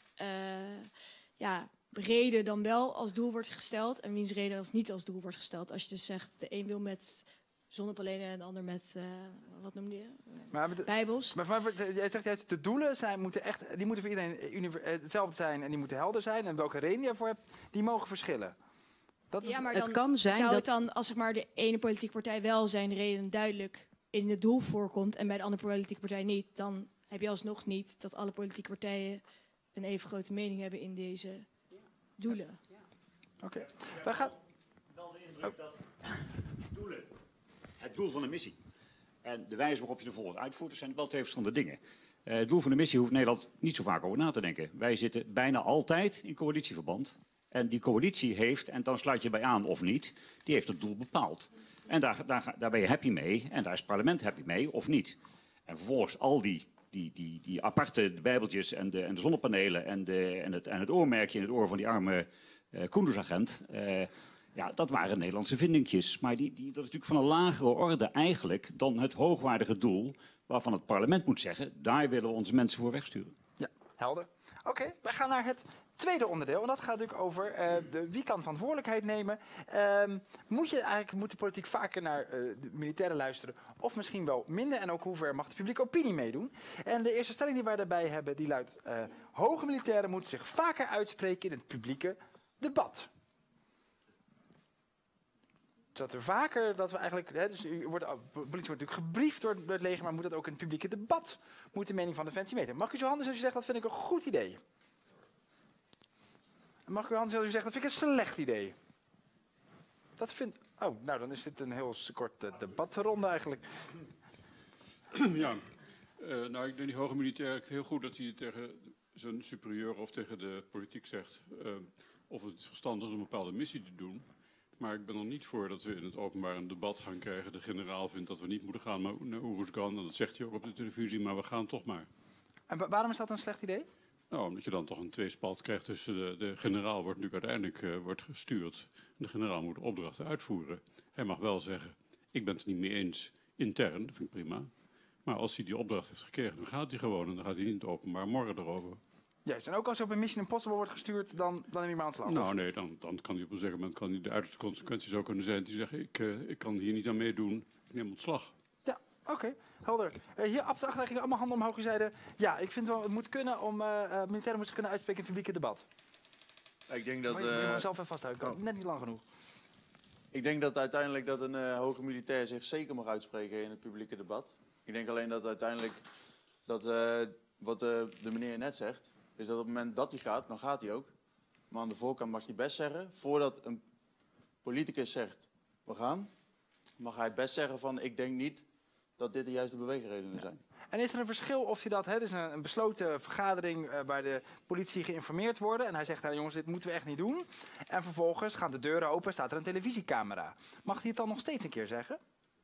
reden dan wel als doel wordt gesteld en wiens reden als niet als doel wordt gesteld? Als je dus zegt, de een wil met zonnepanelen en de ander met, wat noemde je? Bijbels. Maar jij zegt juist, de doelen die moeten voor iedereen hetzelfde zijn en die moeten helder zijn. En welke reden je ervoor hebt, die mogen verschillen. Maar het kan zijn zou het dan, als zeg maar de ene politieke partij wel zijn reden duidelijk in het doel voorkomt en bij de andere politieke partij niet, dan heb je alsnog niet dat alle politieke partijen een even grote mening hebben in deze doelen. Oké. Wij gaan... Wel de indruk dat het doel van de missie En de wijze waarop je de volgende uitvoert, dat zijn wel twee verschillende dingen. Het doel van de missie hoeft Nederland niet zo vaak over na te denken. Wij zitten bijna altijd in coalitieverband. En die coalitie heeft, en dan sluit je bij aan of niet, die heeft het doel bepaald. En daar ben je happy mee en daar is het parlement happy mee of niet. En vervolgens al die aparte bijbeltjes en de zonnepanelen en het oormerkje in het oor van die arme Koendersagent. Ja, dat waren Nederlandse vindingjes. Maar dat is natuurlijk van een lagere orde eigenlijk dan het hoogwaardige doel waarvan het parlement moet zeggen, daar willen we onze mensen voor wegsturen. Ja, helder. Oké, wij gaan naar het tweede onderdeel. En dat gaat natuurlijk over wie kan verantwoordelijkheid nemen. Moet de politiek vaker naar de militairen luisteren? Of misschien wel minder? En ook hoe ver mag de publieke opinie meedoen? En de eerste stelling die wij daarbij hebben, die luidt: hoge militairen moeten zich vaker uitspreken in het publieke debat. Dat er vaker, dat we eigenlijk, dus de politie wordt natuurlijk gebriefd door het leger, maar moet dat ook in het publieke debat, moet de mening van Defensie meten. Mag ik uw handen als u zegt, dat vind ik een goed idee? Mag ik uw handen als u zegt, dat vind ik een slecht idee? Nou dan is dit een heel korte debatronde eigenlijk. Ja, nou ik denk die hoge militair, ik vind heel goed dat hij tegen zijn superieur of tegen de politiek zegt of het verstandig is om een bepaalde missie te doen. Maar ik ben er niet voor dat we in het openbaar een debat gaan krijgen. De generaal vindt dat we niet moeten gaan naar Oeruzgan. En dat zegt hij ook op de televisie, maar we gaan toch maar. En waarom is dat een slecht idee? Nou, omdat je dan toch een tweespalt krijgt tussen de generaal wordt natuurlijk uiteindelijk wordt gestuurd. De generaal moet opdrachten uitvoeren. Hij mag wel zeggen, ik ben het niet mee eens intern, dat vind ik prima. Maar als hij die opdracht heeft gekregen, dan gaat hij gewoon. En dan gaat hij niet in het openbaar morgen erover. Juist, en ook als hij op een Mission Impossible wordt gestuurd, dan neem je maar aan het slag. Nou nee, dan kan hij op een zeker moment kan hij de uiterste consequentie zou kunnen zijn. Die zeggen, ik kan hier niet aan meedoen, ik neem ontslag. Ja, oké, helder. Hier achter gingen allemaal handen omhoog en zeiden, ja, ik vind wel, het moet kunnen om militairen moeten kunnen uitspreken in het publieke debat. Ik denk dat... Maar je moet mezelf even vasthouden, net niet lang genoeg. Ik denk dat uiteindelijk dat een hoge militair zich zeker mag uitspreken in het publieke debat. Ik denk alleen dat uiteindelijk, wat de meneer net zegt, is dat op het moment dat hij gaat, dan gaat hij ook. Maar aan de voorkant mag hij best zeggen, voordat een politicus zegt, we gaan, mag hij best zeggen van, ik denk niet dat dit de juiste beweegredenen zijn. En is er een verschil of hij dat, dus een besloten vergadering waar de politie geïnformeerd worden. En hij zegt, nou, jongens, dit moeten we echt niet doen. En vervolgens gaan de deuren open, staat er een televisiecamera. Mag hij het dan nog steeds een keer zeggen?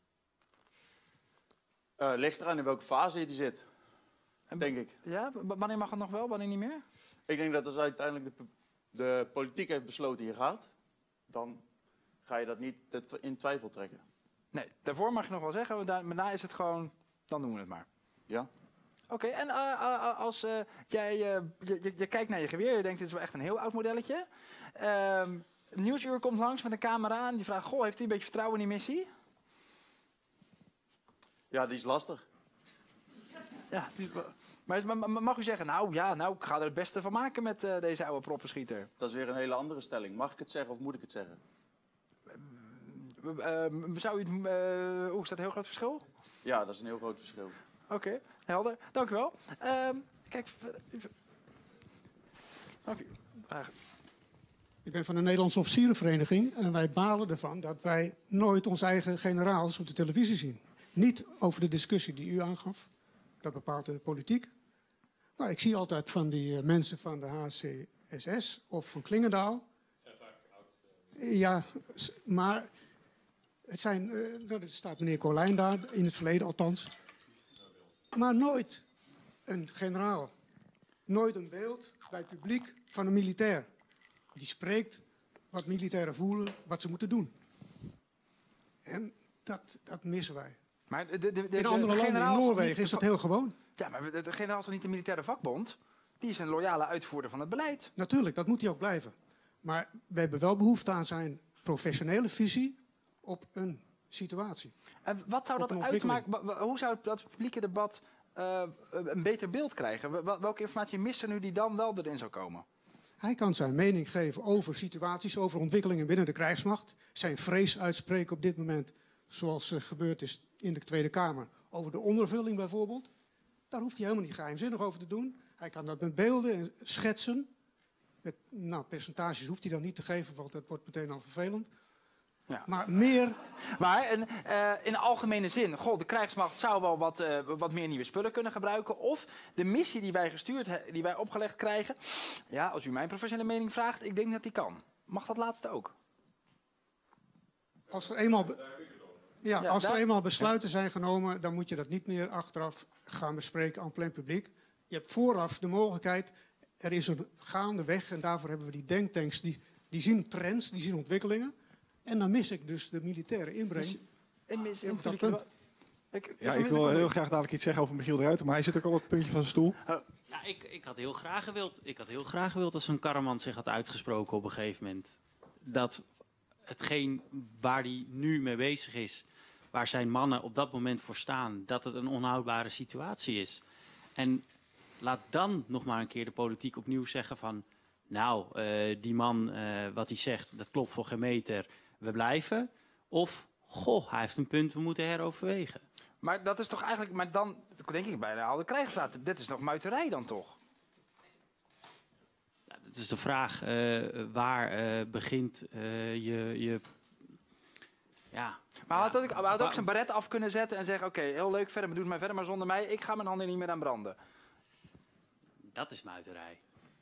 Ligt eraan in welke fase hij zit, denk ik. Ja, wanneer mag het nog wel, wanneer niet meer? Ik denk dat als uiteindelijk de politiek heeft besloten je gaat, dan ga je dat niet in twijfel trekken. Nee, daarvoor mag je nog wel zeggen, want daarna is het gewoon, dan doen we het maar. Ja. Oké, en als je kijkt naar je geweer, je denkt, dit is wel echt een heel oud modelletje. Nieuwsuur komt langs met een camera en die vraagt, goh, heeft u een beetje vertrouwen in die missie? Ja, die is lastig. Ja, maar mag u zeggen, nou, ik ga er het beste van maken met deze oude proppenschieter? Dat is weer een hele andere stelling. Mag ik het zeggen of moet ik het zeggen? Zou u is dat een heel groot verschil? Ja, dat is een heel groot verschil. Oké, helder. Dank u wel. Kijk, dank u. Vragen. Ik ben van de Nederlandse Officierenvereniging en wij balen ervan dat wij nooit onze eigen generaals op de televisie zien. Niet over de discussie die u aangaf, dat bepaalt de politiek. Maar ik zie altijd van die mensen van de HCSS of van Klingendaal. Zijn vaak oud. Ja, maar het zijn, er staat meneer Colijn daar, in het verleden althans. Maar nooit een generaal, nooit een beeld bij het publiek van een militair. Die spreekt wat militairen voelen, wat ze moeten doen. En dat missen wij. Maar in andere landen, in Noorwegen, is dat heel gewoon. Ja, maar de generaal is toch niet de militaire vakbond? Die is een loyale uitvoerder van het beleid. Natuurlijk, dat moet hij ook blijven. Maar we hebben wel behoefte aan zijn professionele visie op een situatie. En wat zou dat uitmaken? Hoe zou dat publieke debat een beter beeld krijgen? Welke informatie mist er nu die dan wel erin zou komen? Hij kan zijn mening geven over situaties, over ontwikkelingen binnen de krijgsmacht. Zijn vrees uitspreken op dit moment, zoals gebeurd is in de Tweede Kamer, over de ondervulling bijvoorbeeld. Daar hoeft hij helemaal niet geheimzinnig over te doen. Hij kan dat met beelden schetsen. Met percentages hoeft hij dan niet te geven, want dat wordt meteen al vervelend. Ja. Maar meer... Maar in de algemene zin, de krijgsmacht zou wel wat meer nieuwe spullen kunnen gebruiken. Of de missie die wij opgelegd krijgen, ja, als u mijn professionele mening vraagt, ik denk dat die kan. Mag dat laatste ook? Als er eenmaal besluiten zijn genomen, dan moet je dat niet meer achteraf gaan bespreken aan plein publiek. Je hebt vooraf de mogelijkheid, er is een gaande weg en daarvoor hebben we die denktanks, die zien trends, die zien ontwikkelingen. En dan mis ik dus de militaire inbreng. Op dat punt. Ik wil heel graag dadelijk iets zeggen over Michiel de Ruiter, maar hij zit ook al op het puntje van zijn stoel. Ja, ik had heel graag gewild dat zo'n Karaman zich had uitgesproken op een gegeven moment. Dat hetgeen waar hij nu mee bezig is, waar zijn mannen op dat moment voor staan, dat het een onhoudbare situatie is. En laat dan nog maar een keer de politiek opnieuw zeggen van, nou, die man, wat hij zegt, dat klopt voor geen meter, we blijven. Of, hij heeft een punt, we moeten heroverwegen. Maar dat is toch eigenlijk, maar dan denk ik bij de oude krijgsraad, dit is nog muiterij dan toch? Ja, dat is de vraag, waar begint je... Ja. Maar hij had ook zijn baret af kunnen zetten en zeggen, oké, heel leuk verder, maar doe het maar verder maar zonder mij, ik ga mijn handen niet meer aan branden. Dat is muiterij.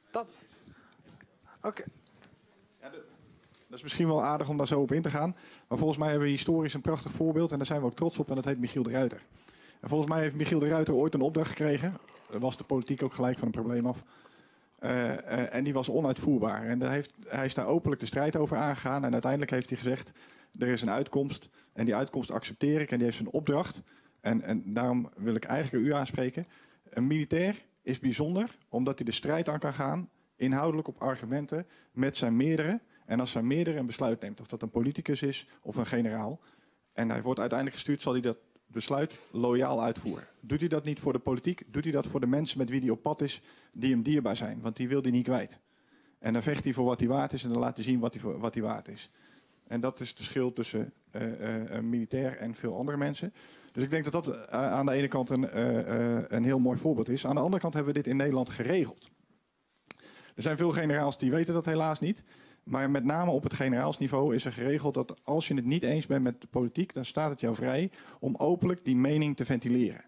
Oké. Ja, dat is misschien wel aardig om daar zo op in te gaan. Maar volgens mij hebben we historisch een prachtig voorbeeld. En daar zijn we ook trots op. En dat heet Michiel de Ruiter. En volgens mij heeft Michiel de Ruiter ooit een opdracht gekregen. Daar was de politiek ook gelijk van een probleem af. En die was onuitvoerbaar. En hij is daar openlijk de strijd over aangegaan. En uiteindelijk heeft hij gezegd, er is een uitkomst. En die uitkomst accepteer ik. En die heeft zijn opdracht. En daarom wil ik eigenlijk u aanspreken. Een militair is bijzonder omdat hij de strijd aan kan gaan. Inhoudelijk op argumenten met zijn meerdere. En als zijn meerdere een besluit neemt, of dat een politicus is of een generaal, en hij wordt uiteindelijk gestuurd, zal hij dat besluit loyaal uitvoeren. Doet hij dat niet voor de politiek, doet hij dat voor de mensen met wie hij op pad is, die hem dierbaar zijn. Want die wil hij niet kwijt. En dan vecht hij voor wat hij waard is en dan laat hij zien wat hij waard is. En dat is het verschil tussen een militair en veel andere mensen. Dus ik denk dat dat aan de ene kant een heel mooi voorbeeld is. Aan de andere kant hebben we dit in Nederland geregeld. Er zijn veel generaals die weten dat helaas niet. Maar met name op het generaalsniveau is er geregeld dat als je het niet eens bent met de politiek, dan staat het jou vrij om openlijk die mening te ventileren.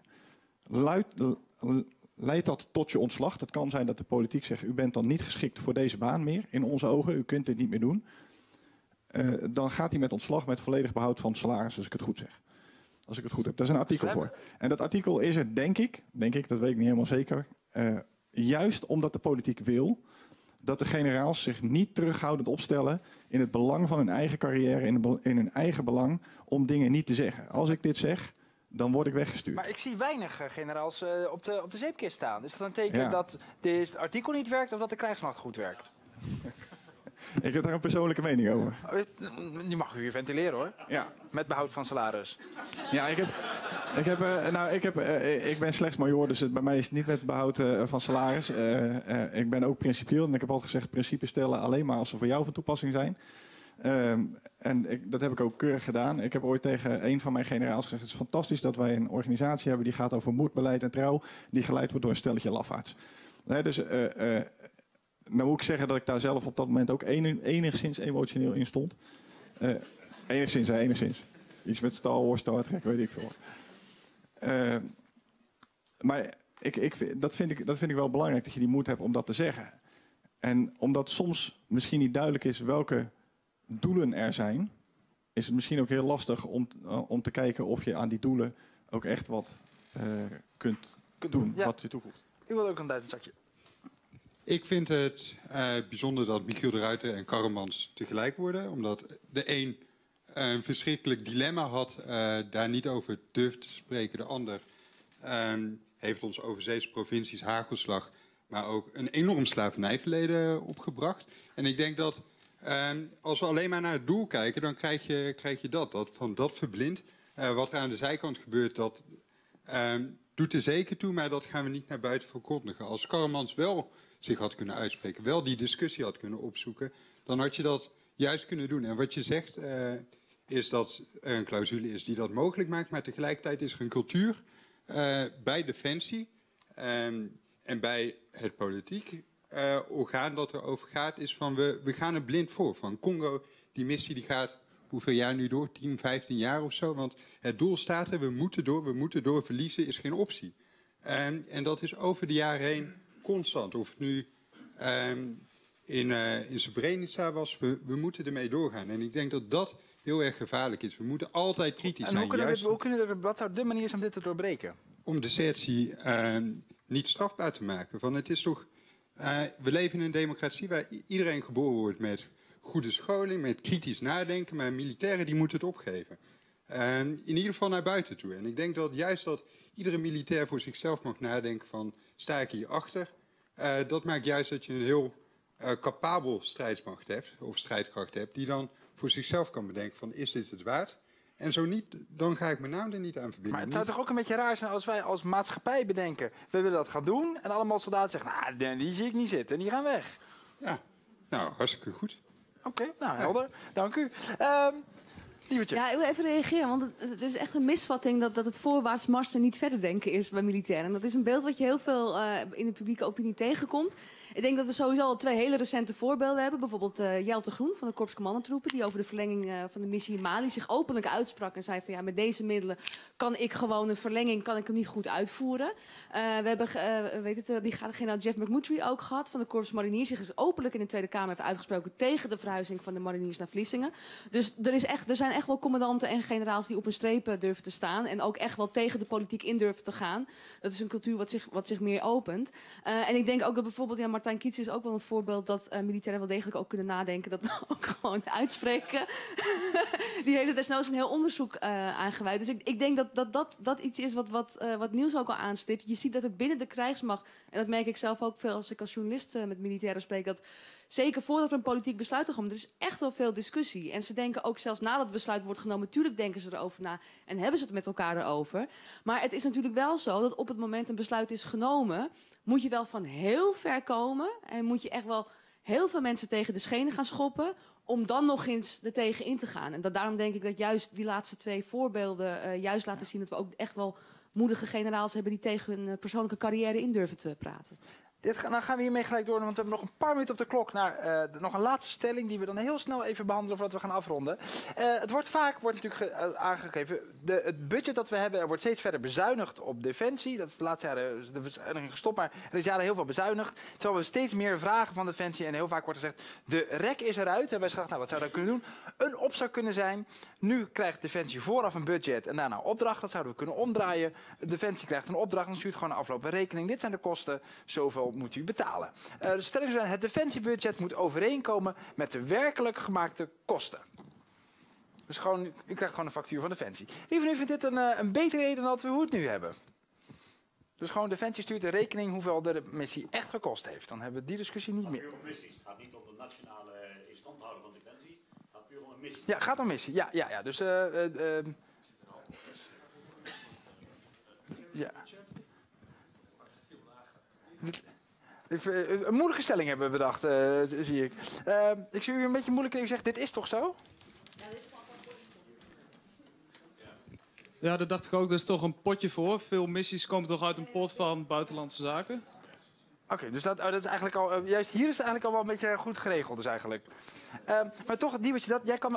Leidt dat tot je ontslag? Dat kan zijn dat de politiek zegt, u bent dan niet geschikt voor deze baan meer, in onze ogen, u kunt dit niet meer doen. Dan gaat hij met ontslag met volledig behoud van het salaris, als ik het goed zeg. Als ik het goed heb. Daar is een artikel voor. En dat artikel is er, denk ik, dat weet ik niet helemaal zeker, juist omdat de politiek wil dat de generaals zich niet terughoudend opstellen in het belang van hun eigen carrière, in hun eigen belang, om dingen niet te zeggen. Als ik dit zeg, dan word ik weggestuurd. Maar ik zie weinig generaals op de zeepkist staan. Is dat een teken dat dit artikel niet werkt of dat de krijgsmacht goed werkt? Ik heb daar een persoonlijke mening over. Die mag u hier ventileren hoor. Ja. Met behoud van salaris. Ja, ik ben slechts majoor, dus bij mij is het niet met behoud van salaris. Ik ben ook principieel en ik heb altijd gezegd, principes stellen alleen maar als ze voor jou van toepassing zijn. Dat heb ik ook keurig gedaan. Ik heb ooit tegen een van mijn generaals gezegd, het is fantastisch dat wij een organisatie hebben die gaat over moed, beleid en trouw, die geleid wordt door een stelletje lafaards. Nou moet ik zeggen dat ik daar zelf op dat moment ook enigszins emotioneel in stond. Enigszins. Iets met Star Wars, Star Trek, weet ik veel. Maar dat vind ik wel belangrijk, dat je die moed hebt om dat te zeggen. En omdat soms misschien niet duidelijk is welke doelen er zijn, is het misschien ook heel lastig om te kijken of je aan die doelen ook echt wat kunt doen, wat je toevoegt. Ik wil ook een duizend zakje. Ik vind het bijzonder dat Michiel de Ruiter en Karremans tegelijk worden. Omdat de een een verschrikkelijk dilemma had, daar niet over durft te spreken. De ander heeft ons overzeese provincies hagelslag, maar ook een enorm slavernijverleden opgebracht. En ik denk dat als we alleen maar naar het doel kijken, dan krijg je dat verblindt. Wat er aan de zijkant gebeurt, dat doet er zeker toe, maar dat gaan we niet naar buiten verkondigen. Als Karremans wel zich had kunnen uitspreken, wel die discussie had kunnen opzoeken, dan had je dat juist kunnen doen. En wat je zegt is dat er een clausule is die dat mogelijk maakt, maar tegelijkertijd is er een cultuur bij Defensie en bij het politiek orgaan dat erover gaat, is van we gaan er blind voor. Van Congo, die missie die gaat hoeveel jaar nu door? 10, 15 jaar of zo? Want het doel staat er, we moeten door, verliezen is geen optie. En dat is over de jaren heen constant. Of het nu in Srebrenica was, we moeten ermee doorgaan. En ik denk dat dat heel erg gevaarlijk is. We moeten altijd kritisch zijn. Wat zou de manier zijn om dit te doorbreken? Om desertie niet strafbaar te maken. Want het is toch, we leven in een democratie waar iedereen geboren wordt met goede scholing, met kritisch nadenken. Maar militairen die moeten het opgeven. In ieder geval naar buiten toe. En ik denk dat juist dat iedere militair voor zichzelf mag nadenken van, sta ik hier achter? Dat maakt juist dat je een heel capabel strijdsmacht hebt, of strijdkracht hebt, die dan voor zichzelf kan bedenken van, is dit het waard? En zo niet, dan ga ik mijn naam er niet aan verbinden. Maar het zou toch ook een beetje raar zijn als wij als maatschappij bedenken, we willen dat gaan doen, en allemaal soldaten zeggen, nou, die zie ik niet zitten, en die gaan weg. Ja, nou, hartstikke goed. Oké, nou, helder. Dank u. Lievertje. Ja, ik wil even reageren, want het is echt een misvatting dat het voorwaarts marsen niet verder denken is bij militairen. En dat is een beeld wat je heel veel in de publieke opinie tegenkomt. Ik denk dat we sowieso al 2 hele recente voorbeelden hebben. Bijvoorbeeld Jelte Groen van de Korps Commandantroepen, die over de verlenging van de missie in Mali zich openlijk uitsprak en zei van ja, met deze middelen kan ik gewoon een verlenging, kan ik hem niet goed uitvoeren. We hebben brigade-generaal Jeff McMurtry ook gehad van de Korps Mariniers, die zich openlijk in de Tweede Kamer heeft uitgesproken tegen de verhuizing van de Mariniers naar Vlissingen. Dus er zijn echt wel commandanten en generaals die op hun strepen durven te staan en ook echt wel tegen de politiek in durven te gaan. Dat is een cultuur wat zich meer opent. En ik denk ook dat bijvoorbeeld, Martijn Kiets is ook wel een voorbeeld dat militairen wel degelijk ook kunnen nadenken, dat ook gewoon uitspreken. Die heeft er desnoods een heel onderzoek aangewijd. Dus ik denk dat iets is wat Niels ook al aanstipt. Je ziet dat het binnen de krijgsmacht, en dat merk ik zelf ook veel als ik als journalist met militairen spreek, dat zeker voordat er een politiek besluit er komt, er is echt wel veel discussie. En ze denken ook zelfs nadat het besluit wordt genomen, natuurlijk denken ze erover na en hebben ze het met elkaar erover. Maar het is natuurlijk wel zo dat op het moment een besluit is genomen, moet je wel van heel ver komen en moet je echt wel heel veel mensen tegen de schenen gaan schoppen om dan nog eens er tegen in te gaan. En daarom denk ik dat juist die laatste 2 voorbeelden juist laten zien dat we ook echt wel moedige generaals hebben die tegen hun persoonlijke carrière in durven te praten. Dan gaan we hiermee gelijk door, want we hebben nog een paar minuten op de klok naar nog een laatste stelling die we dan heel snel even behandelen voordat we gaan afronden. Het wordt natuurlijk aangegeven, het budget dat we hebben, er wordt steeds verder bezuinigd op defensie. Dat is de laatste jaren de bezuiniging gestopt, maar er is jaren heel veel bezuinigd. Terwijl we steeds meer vragen van defensie en heel vaak wordt er gezegd, de rek is eruit. En wij zeggen, nou wat zou dat kunnen doen? Een op zou kunnen zijn, nu krijgt defensie vooraf een budget en daarna opdracht. Dat zouden we kunnen omdraaien. Defensie krijgt een opdracht en stuurt gewoon een afloop een rekening. Dit zijn de kosten, zoveel moet u betalen. De stelling is, het defensiebudget moet overeenkomen met de werkelijk gemaakte kosten. Dus gewoon, u krijgt gewoon een factuur van Defensie. Wie van u vindt dit een betere reden dan hoe we het nu hebben? Dus gewoon Defensie stuurt een rekening hoeveel de missie echt gekost heeft. Dan hebben we die discussie niet meer. Het gaat puur om missies. Het gaat niet om de nationale instandhouden van Defensie. Het gaat puur om een missie. Ja, het gaat om missie. Ja. Dus ja. Een moeilijke stelling hebben we bedacht, zie ik. Ik zie u een beetje moeilijk en u zegt, dit is toch zo? Ja, dat dacht ik ook. Er is toch een potje voor. Veel missies komen toch uit een pot van buitenlandse zaken. Oké, dus dat is eigenlijk al, juist hier is het eigenlijk al wel een beetje goed geregeld dus eigenlijk. Maar toch, jij kan,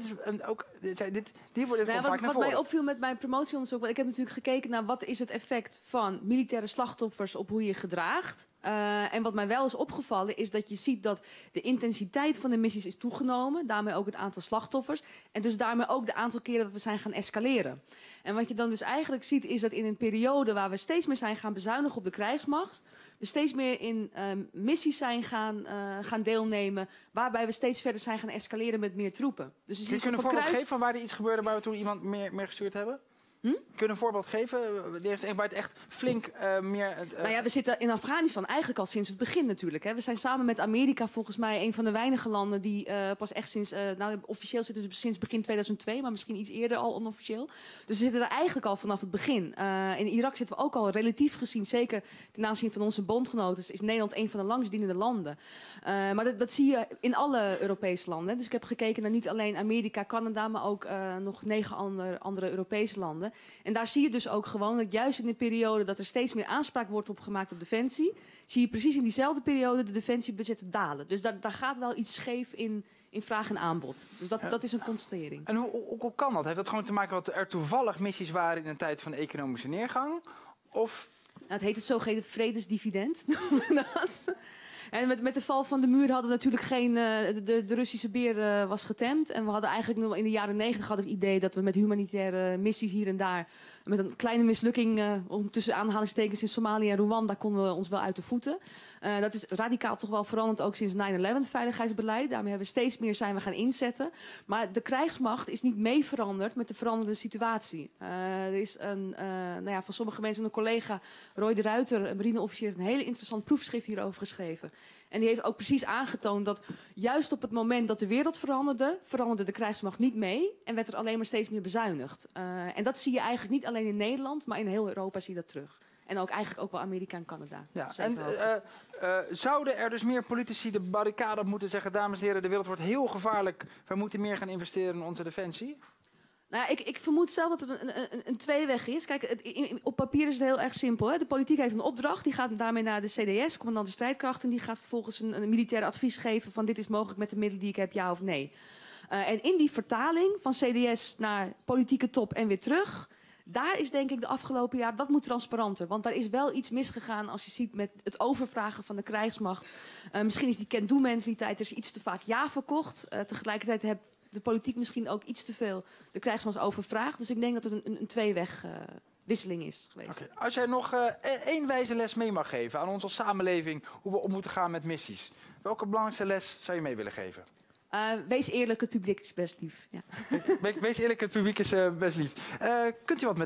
wat mij opviel met mijn promotieonderzoek, want ik heb natuurlijk gekeken naar wat is het effect van militaire slachtoffers op hoe je gedraagt. En wat mij wel is opgevallen is dat je ziet dat de intensiteit van de missies is toegenomen. Daarmee ook het aantal slachtoffers. En dus daarmee ook de aantal keren dat we zijn gaan escaleren. En wat je dan dus eigenlijk ziet is dat in een periode waar we steeds meer zijn gaan bezuinigen op de krijgsmacht, we steeds meer in missies zijn gaan deelnemen, waarbij we steeds verder zijn gaan escaleren met meer troepen. Dus kun je een voorbeeld geven van waar er iets gebeurde waar we toen iemand meer gestuurd hebben? Kun je een voorbeeld geven? Waar het echt flink meer... Nou ja, we zitten in Afghanistan eigenlijk al sinds het begin natuurlijk. Hè. We zijn samen met Amerika volgens mij een van de weinige landen die pas echt sinds... officieel zitten we sinds begin 2002, maar misschien iets eerder al onofficieel. Dus we zitten er eigenlijk al vanaf het begin. In Irak zitten we ook al relatief gezien, zeker ten aanzien van onze bondgenoten, is Nederland een van de langstdienende landen. Maar dat zie je in alle Europese landen. Hè. Dus ik heb gekeken naar niet alleen Amerika, Canada, maar ook nog 9 andere Europese landen. En daar zie je dus ook gewoon dat juist in de periode dat er steeds meer aanspraak wordt op gemaakt op defensie, zie je precies in diezelfde periode de defensiebudgetten dalen. Dus daar gaat wel iets scheef in vraag en aanbod. Dus dat is een constatering. En hoe kan dat? Heeft dat gewoon te maken dat er toevallig missies waren in een tijd van economische neergang? Of... Nou, het heet het zogeheten vredesdividend. En met de val van de muur hadden we natuurlijk geen... de Russische beer was getemd. En we hadden eigenlijk nog in de jaren 90 het idee dat we met humanitaire missies hier en daar... met een kleine mislukking tussen aanhalingstekens in Somalië en Rwanda konden we ons wel uit de voeten. Dat is radicaal toch wel veranderd ook sinds 9/11 veiligheidsbeleid. Daarmee hebben we steeds meer zijn we gaan inzetten. Maar de krijgsmacht is niet mee veranderd met de veranderende situatie. Er is van sommige mensen een collega, Roy de Ruiter, een marineofficier, heeft een hele interessant proefschrift hierover geschreven. En die heeft ook precies aangetoond dat juist op het moment dat de wereld veranderde de krijgsmacht niet mee en werd er alleen maar steeds meer bezuinigd. En dat zie je eigenlijk niet alleen in Nederland, maar in heel Europa zie je dat terug. En ook eigenlijk ook wel Amerika en Canada. Ja, en zouden er dus meer politici de barricade op moeten zeggen... dames en heren, de wereld wordt heel gevaarlijk. We moeten meer gaan investeren in onze defensie? Nou ja, ik vermoed zelf dat het een tweeweg is. Kijk, op papier is het heel erg simpel. Hè? De politiek heeft een opdracht. Die gaat daarmee naar de CDS, commandant de strijdkrachten. Die gaat vervolgens een militair advies geven van... dit is mogelijk met de middelen die ik heb, ja of nee. En in die vertaling van CDS naar politieke top en weer terug... daar is denk ik de afgelopen jaar, dat moet transparanter. Want daar is wel iets misgegaan als je ziet met het overvragen van de krijgsmacht. Misschien is die can-do-mentaliteit, er is iets te vaak ja verkocht. Tegelijkertijd heeft de politiek misschien ook iets te veel de krijgsmacht overvraagd. Dus ik denk dat het een tweeweg wisseling is geweest. Okay. Als jij nog één wijze les mee mag geven aan onze samenleving... hoe we om moeten gaan met missies. Welke belangrijkste les zou je mee willen geven? Wees eerlijk, het publiek is best lief. Ja. Wees eerlijk, het publiek is best lief. Kunt u wat met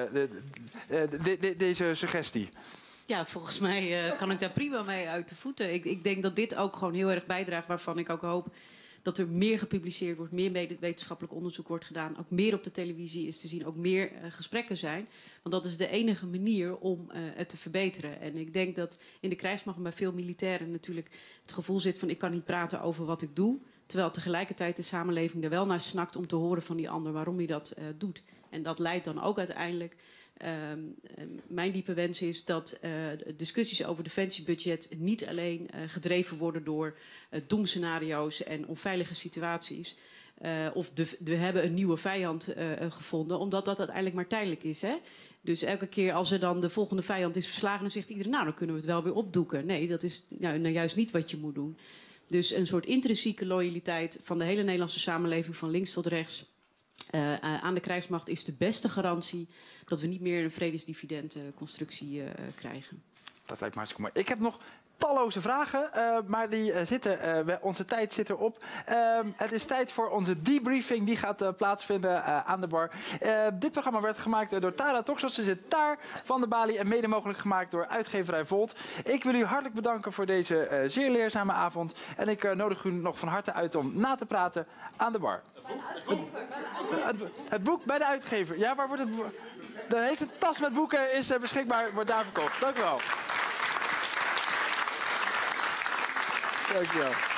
deze suggestie? Ja, volgens mij kan ik daar prima mee uit de voeten. Ik denk dat dit ook gewoon heel erg bijdraagt, waarvan ik ook hoop dat er meer gepubliceerd wordt, meer wetenschappelijk onderzoek wordt gedaan, ook meer op de televisie is te zien, ook meer gesprekken zijn. Want dat is de enige manier om het te verbeteren. En ik denk dat in de krijgsmacht bij veel militairen natuurlijk het gevoel zit van ik kan niet praten over wat ik doe. Terwijl tegelijkertijd de samenleving er wel naar snakt om te horen van die ander waarom hij dat doet. En dat leidt dan ook uiteindelijk... mijn diepe wens is dat discussies over defensiebudget niet alleen gedreven worden door doemscenario's en onveilige situaties. Of we hebben een nieuwe vijand gevonden, omdat dat uiteindelijk maar tijdelijk is. Hè? Dus elke keer als er dan de volgende vijand is verslagen, dan zegt iedereen, nou dan kunnen we het wel weer opdoeken. Nee, dat is nou juist niet wat je moet doen. Dus een soort intrinsieke loyaliteit van de hele Nederlandse samenleving, van links tot rechts, aan de krijgsmacht is de beste garantie dat we niet meer een vredesdividendconstructie krijgen. Dat lijkt me hartstikke mooi. Ik heb nog talloze vragen, maar onze tijd zit erop. Het is tijd voor onze debriefing. Die gaat plaatsvinden aan de bar. Dit programma werd gemaakt door Tara Toxos. Ze zit daar van de balie en mede mogelijk gemaakt door uitgeverij Volt. Ik wil u hartelijk bedanken voor deze zeer leerzame avond. En ik nodig u nog van harte uit om na te praten aan de bar. Het boek bij de uitgever. Ja, waar wordt het boek? De hele tas met boeken is beschikbaar, wordt daar verkocht. Dank u wel. Dank je wel.